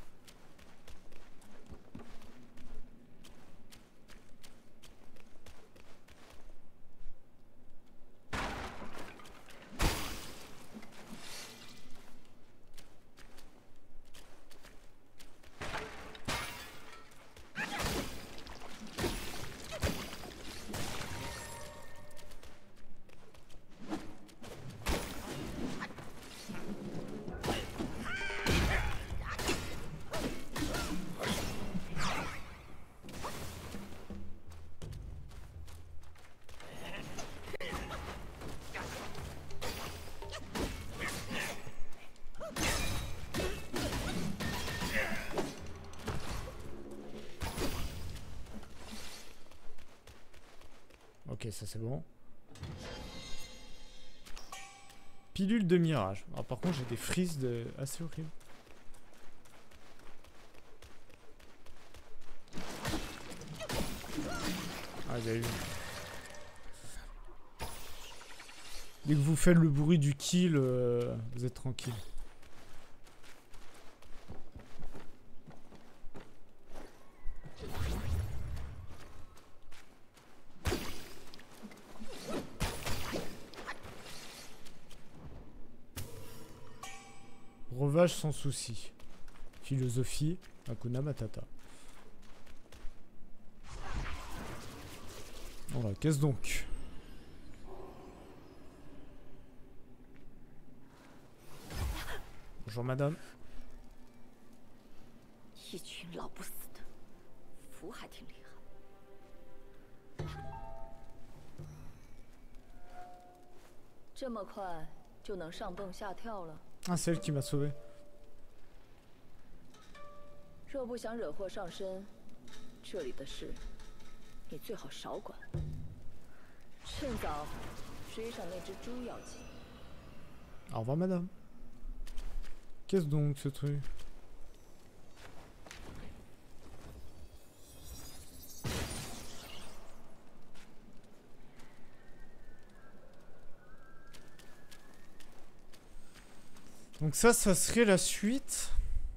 Ok, ça c'est bon. Pilule de mirage. Alors, par contre, j'ai des frises de... assez horribles. Ah, vous avez vu. Dès que vous faites le bruit du kill, euh, vous êtes tranquille. Breuvage sans souci. Philosophie, Hakuna Matata. Voilà, qu'est-ce donc? Bonjour madame. 一群老不死的，服还挺厉害。这么快就能上蹦下跳了？ Ah, c'est elle qui m'a sauvé. 若不想惹祸上身，这里的事你最好少管。趁早追上那只猪要紧。 Au revoir madame. Qu'est-ce donc ce truc? Donc ça, ça serait la suite.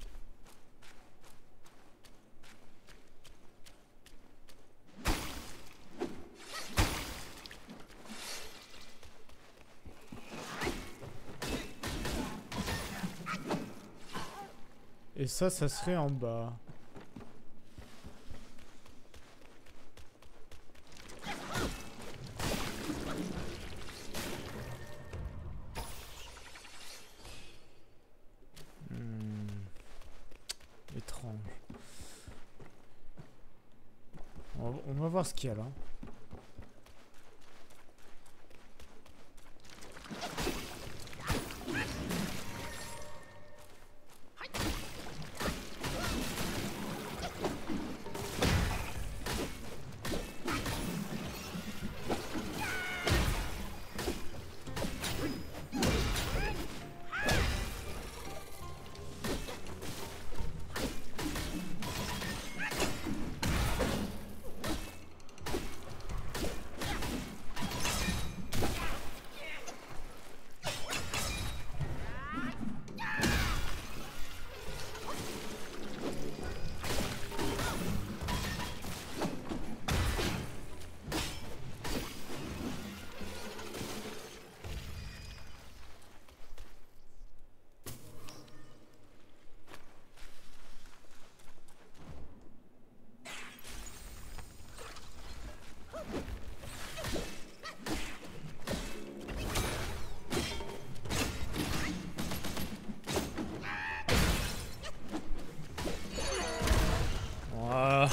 Et ça, ça serait en bas. On va voir ce qu'il y a là.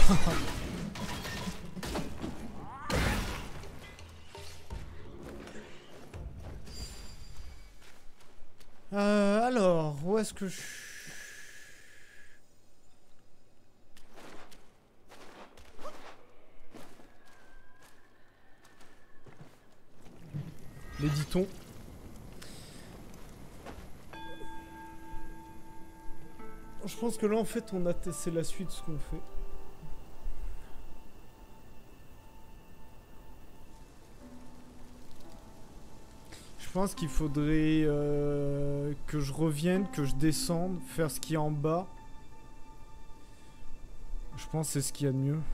euh, alors, où est-ce que je... Les dit-on. Je pense que là, en fait, on a c'est la suite de ce qu'on fait. Je pense qu'il faudrait euh, que je revienne, que je descende, faire ce qu'il y a en bas. Je pense que c'est ce qu'il y a de mieux.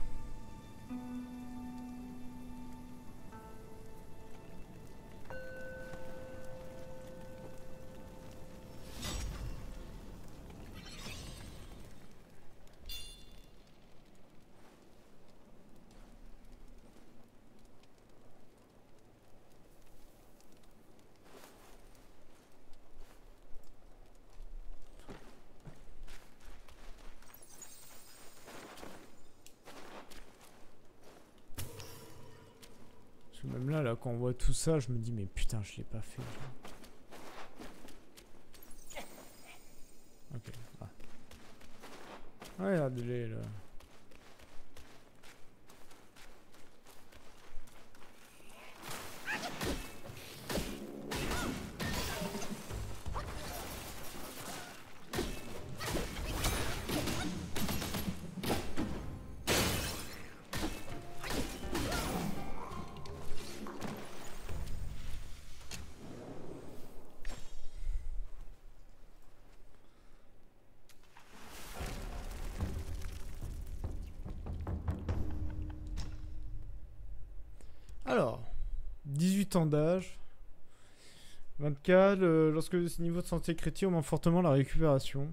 Même là, là, quand on voit tout ça, je me dis, mais putain, je l'ai pas fait. Ok. Ah. Regardez là. Alors, dix-huit ans d'âge. vingt-quatre, le, lorsque le niveau de santé critique augmente fortement la récupération.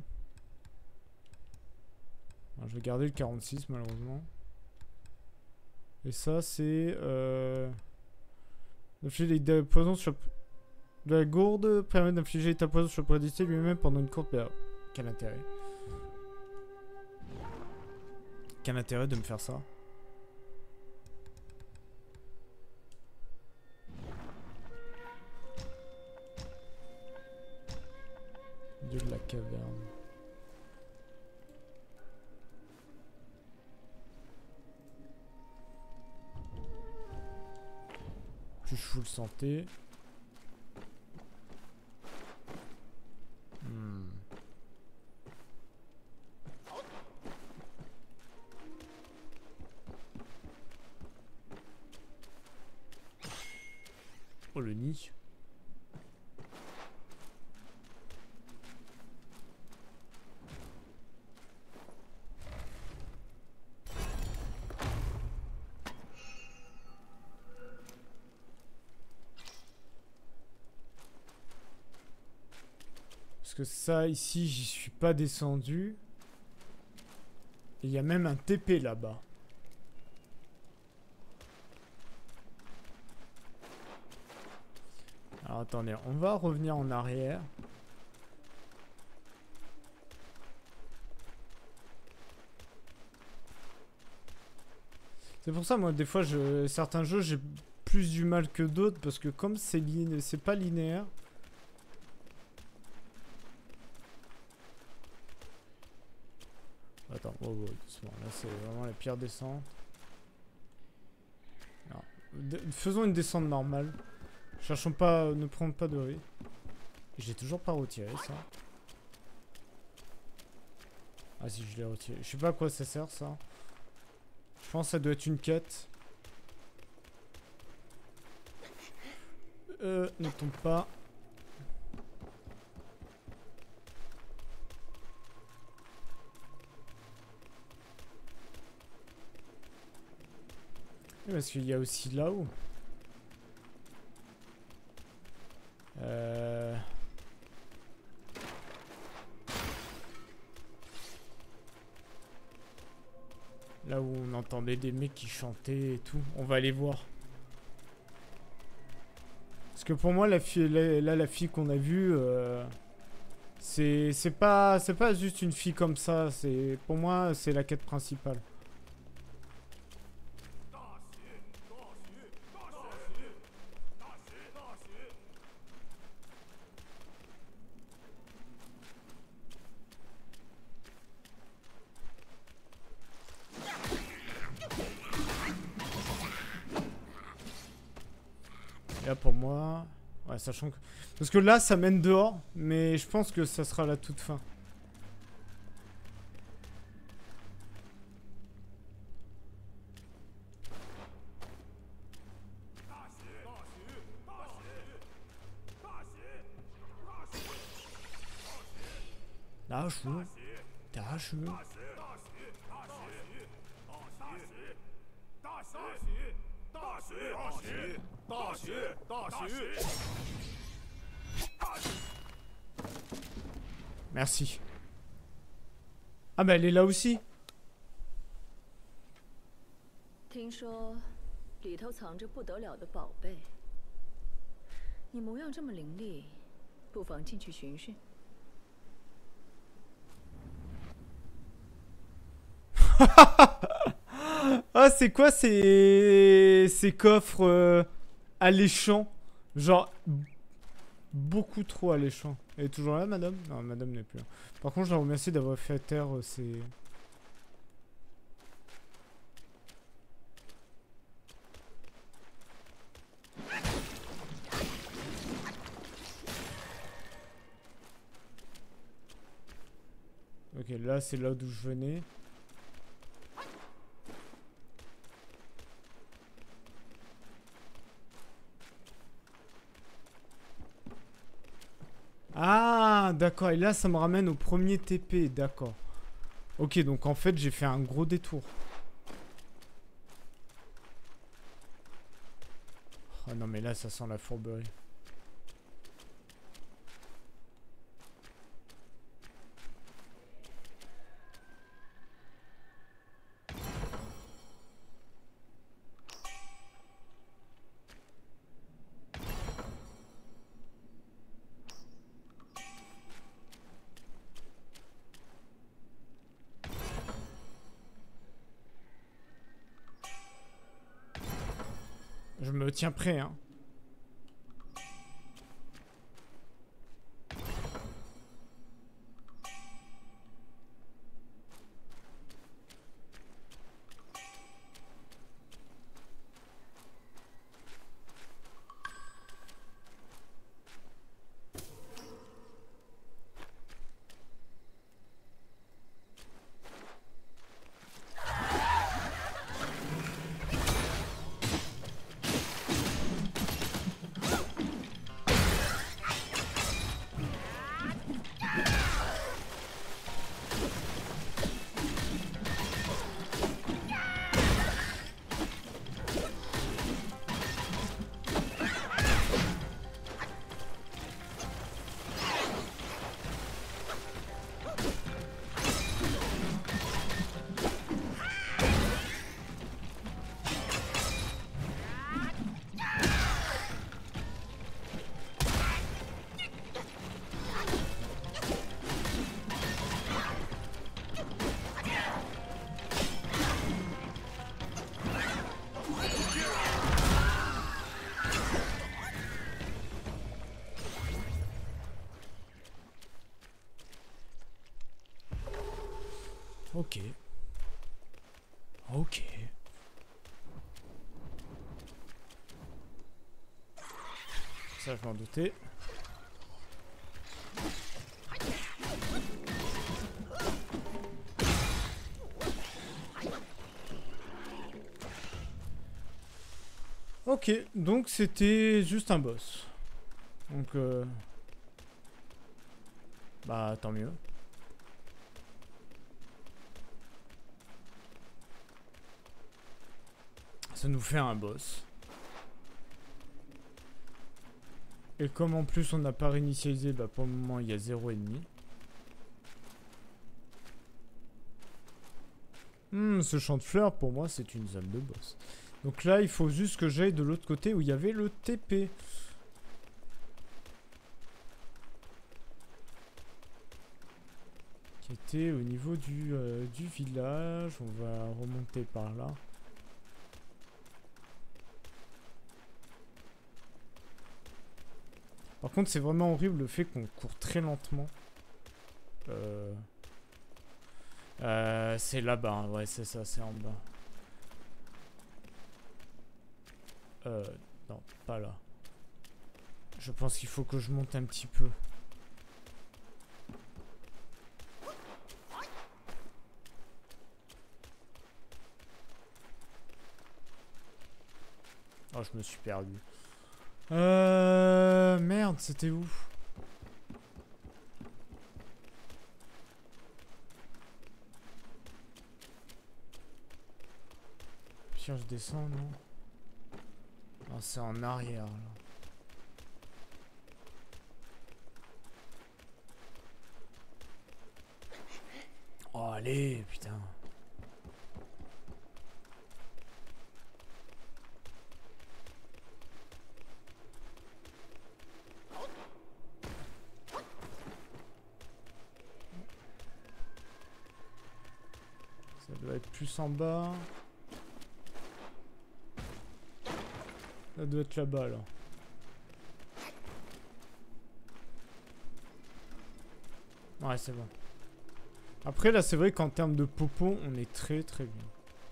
Alors, je vais garder le quarante-six malheureusement. Et ça c'est... Euh, d'infliger des poisons sur... De la gourde permet d'infliger des poisons sur le prédicté lui-même pendant une courte période. Quel intérêt? Quel intérêt de me faire ça? Dieu de la caverne. Plus je full santé. Hmm. Oh le nid. Parce que ça, ici, j'y suis pas descendu. Et il y a même un T P là-bas. Alors attendez, on va revenir en arrière. C'est pour ça, moi, des fois, je, certains jeux, j'ai plus du mal que d'autres. Parce que comme c'est c'est pas linéaire... Attends, oh, oh, doucement. Là, c'est vraiment la pire descente. De faisons une descente normale. Cherchons pas, ne prenons pas de risque. J'ai toujours pas retiré ça. Ah si, je l'ai retiré. Je sais pas à quoi ça sert ça. Je pense que ça doit être une quête. Euh, ne tombe pas. Parce qu'il y a aussi là-haut. Euh... Là où on entendait des mecs qui chantaient et tout. On va aller voir. Parce que pour moi, la fille, là, là la fille qu'on a vue, euh, c'est c'est pas, c'est pas juste une fille comme ça. C'est pour moi, c'est la quête principale. Ouais, sachant que... Parce que là, ça mène dehors, mais je pense que ça sera la toute fin. Là, je suis... Là, je suis... Merci. Ah bah elle est là aussi. 听说里头藏着不得了的宝贝，你模样这么伶俐，不妨进去寻寻。 Ah, c'est quoi ces... ces coffres euh, alléchants? Genre... Beaucoup trop alléchants. Elle est toujours là, madame? Non, madame n'est plus là. Par contre, je la remercie d'avoir fait taire euh, ces... Ok, là, c'est là d'où je venais. Ah, d'accord. Et là, ça me ramène au premier T P. D'accord. Ok, donc en fait, j'ai fait un gros détour. Oh non, mais là, ça sent la fourberie. Je me tiens prêt, hein. Ok. Ok. Ça, je m'en doutais. Ok, donc c'était juste un boss. Donc, euh... bah, tant mieux. Ça nous fait un boss. Et comme en plus on n'a pas réinitialisé, bah pour le moment il y a zéro ennemi. Hmm, ce champ de fleurs pour moi c'est une zone de boss. Donc là il faut juste que j'aille de l'autre côté où il y avait le T P. Qui était au niveau du, euh, du village. On va remonter par là. Par contre, c'est vraiment horrible le fait qu'on court très lentement. Euh... Euh, c'est là-bas, hein. Ouais, c'est ça, c'est en bas. Euh, non, pas là. Je pense qu'il faut que je monte un petit peu. Oh, je me suis perdu. Euh... Merde, c'était où? Puis je descends, non? Non, c'est en arrière, là. Oh, allez, putain. Ça doit être plus en bas. Ça doit être là-bas, là. Ouais, c'est bon. Après, là, c'est vrai qu'en termes de popo, on est très très bien.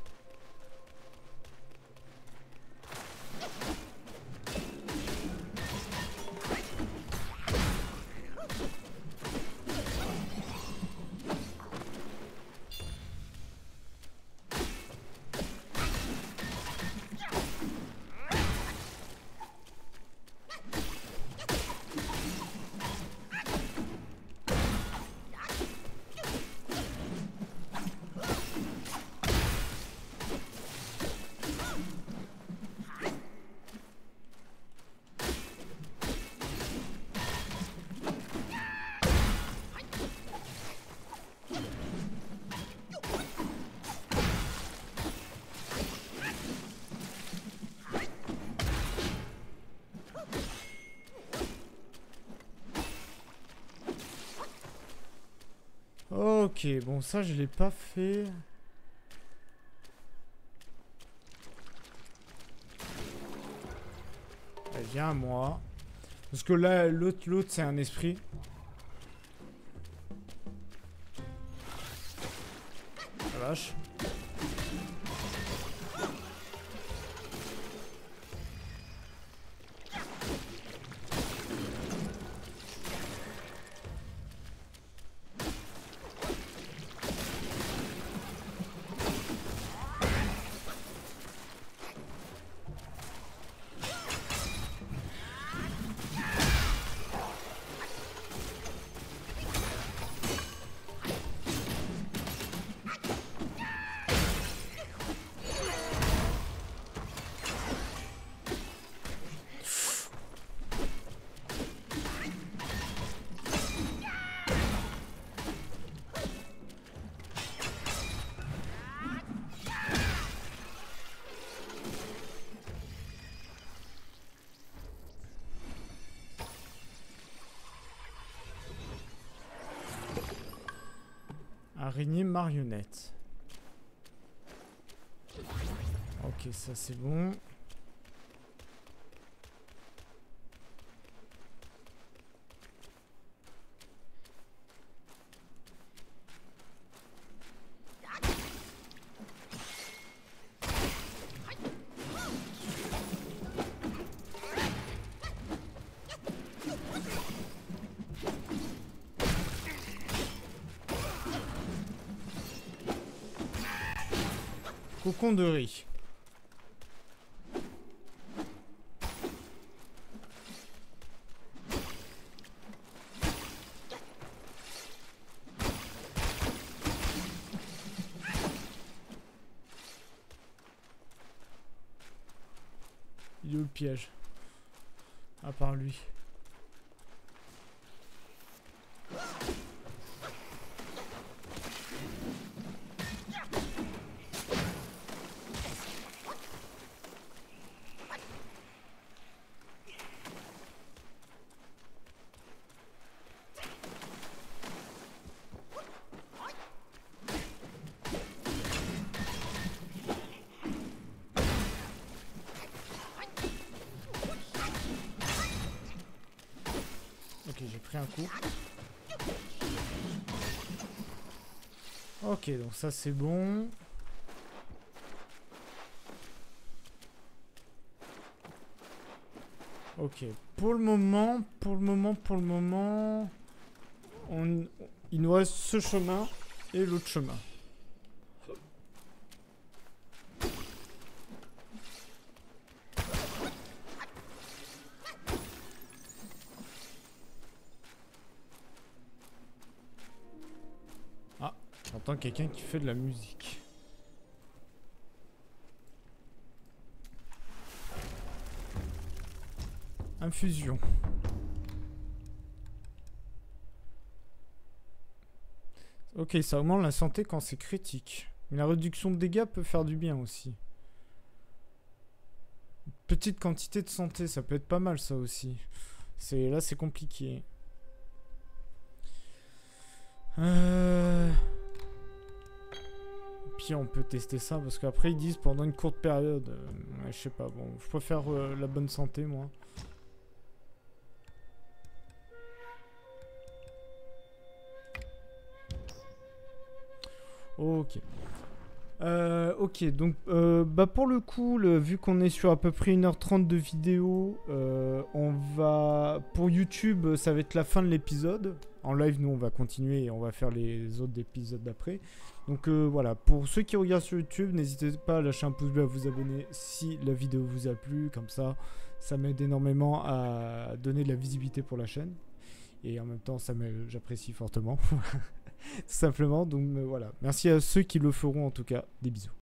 Ok, bon ça je l'ai pas fait. Elle vient à moi. Parce que là, l'autre, l'autre c'est un esprit. La vache. Araignée marionnette. Ok, ça c'est bon. Cocon de riz. Il est où le piège? À part lui. Ok, j'ai pris un coup. Ok, donc ça c'est bon. Ok, pour le moment, pour le moment, pour le moment, on, il nous reste ce chemin et l'autre chemin. Ah, j'entends quelqu'un qui fait de la musique. Infusion. Ok, ça augmente la santé quand c'est critique. Mais la réduction de dégâts peut faire du bien aussi. Petite quantité de santé, ça peut être pas mal ça aussi. C'est là c'est compliqué. Euh... Puis on peut tester ça parce qu'après ils disent pendant une courte période. Euh, ouais, je sais pas, bon, je préfère euh, la bonne santé moi. Ok. Euh, ok, donc euh, bah pour le coup, le, vu qu'on est sur à peu près une heure trente de vidéo, euh, on va... Pour YouTube, ça va être la fin de l'épisode. En live, nous, on va continuer et on va faire les autres épisodes d'après. Donc euh, voilà, pour ceux qui regardent sur YouTube, n'hésitez pas à lâcher un pouce bleu, à vous abonner si la vidéo vous a plu. Comme ça, ça m'aide énormément à donner de la visibilité pour la chaîne. Et en même temps, ça j'apprécie fortement. Tout simplement, donc euh, voilà. Merci à ceux qui le feront en tout cas. Des bisous.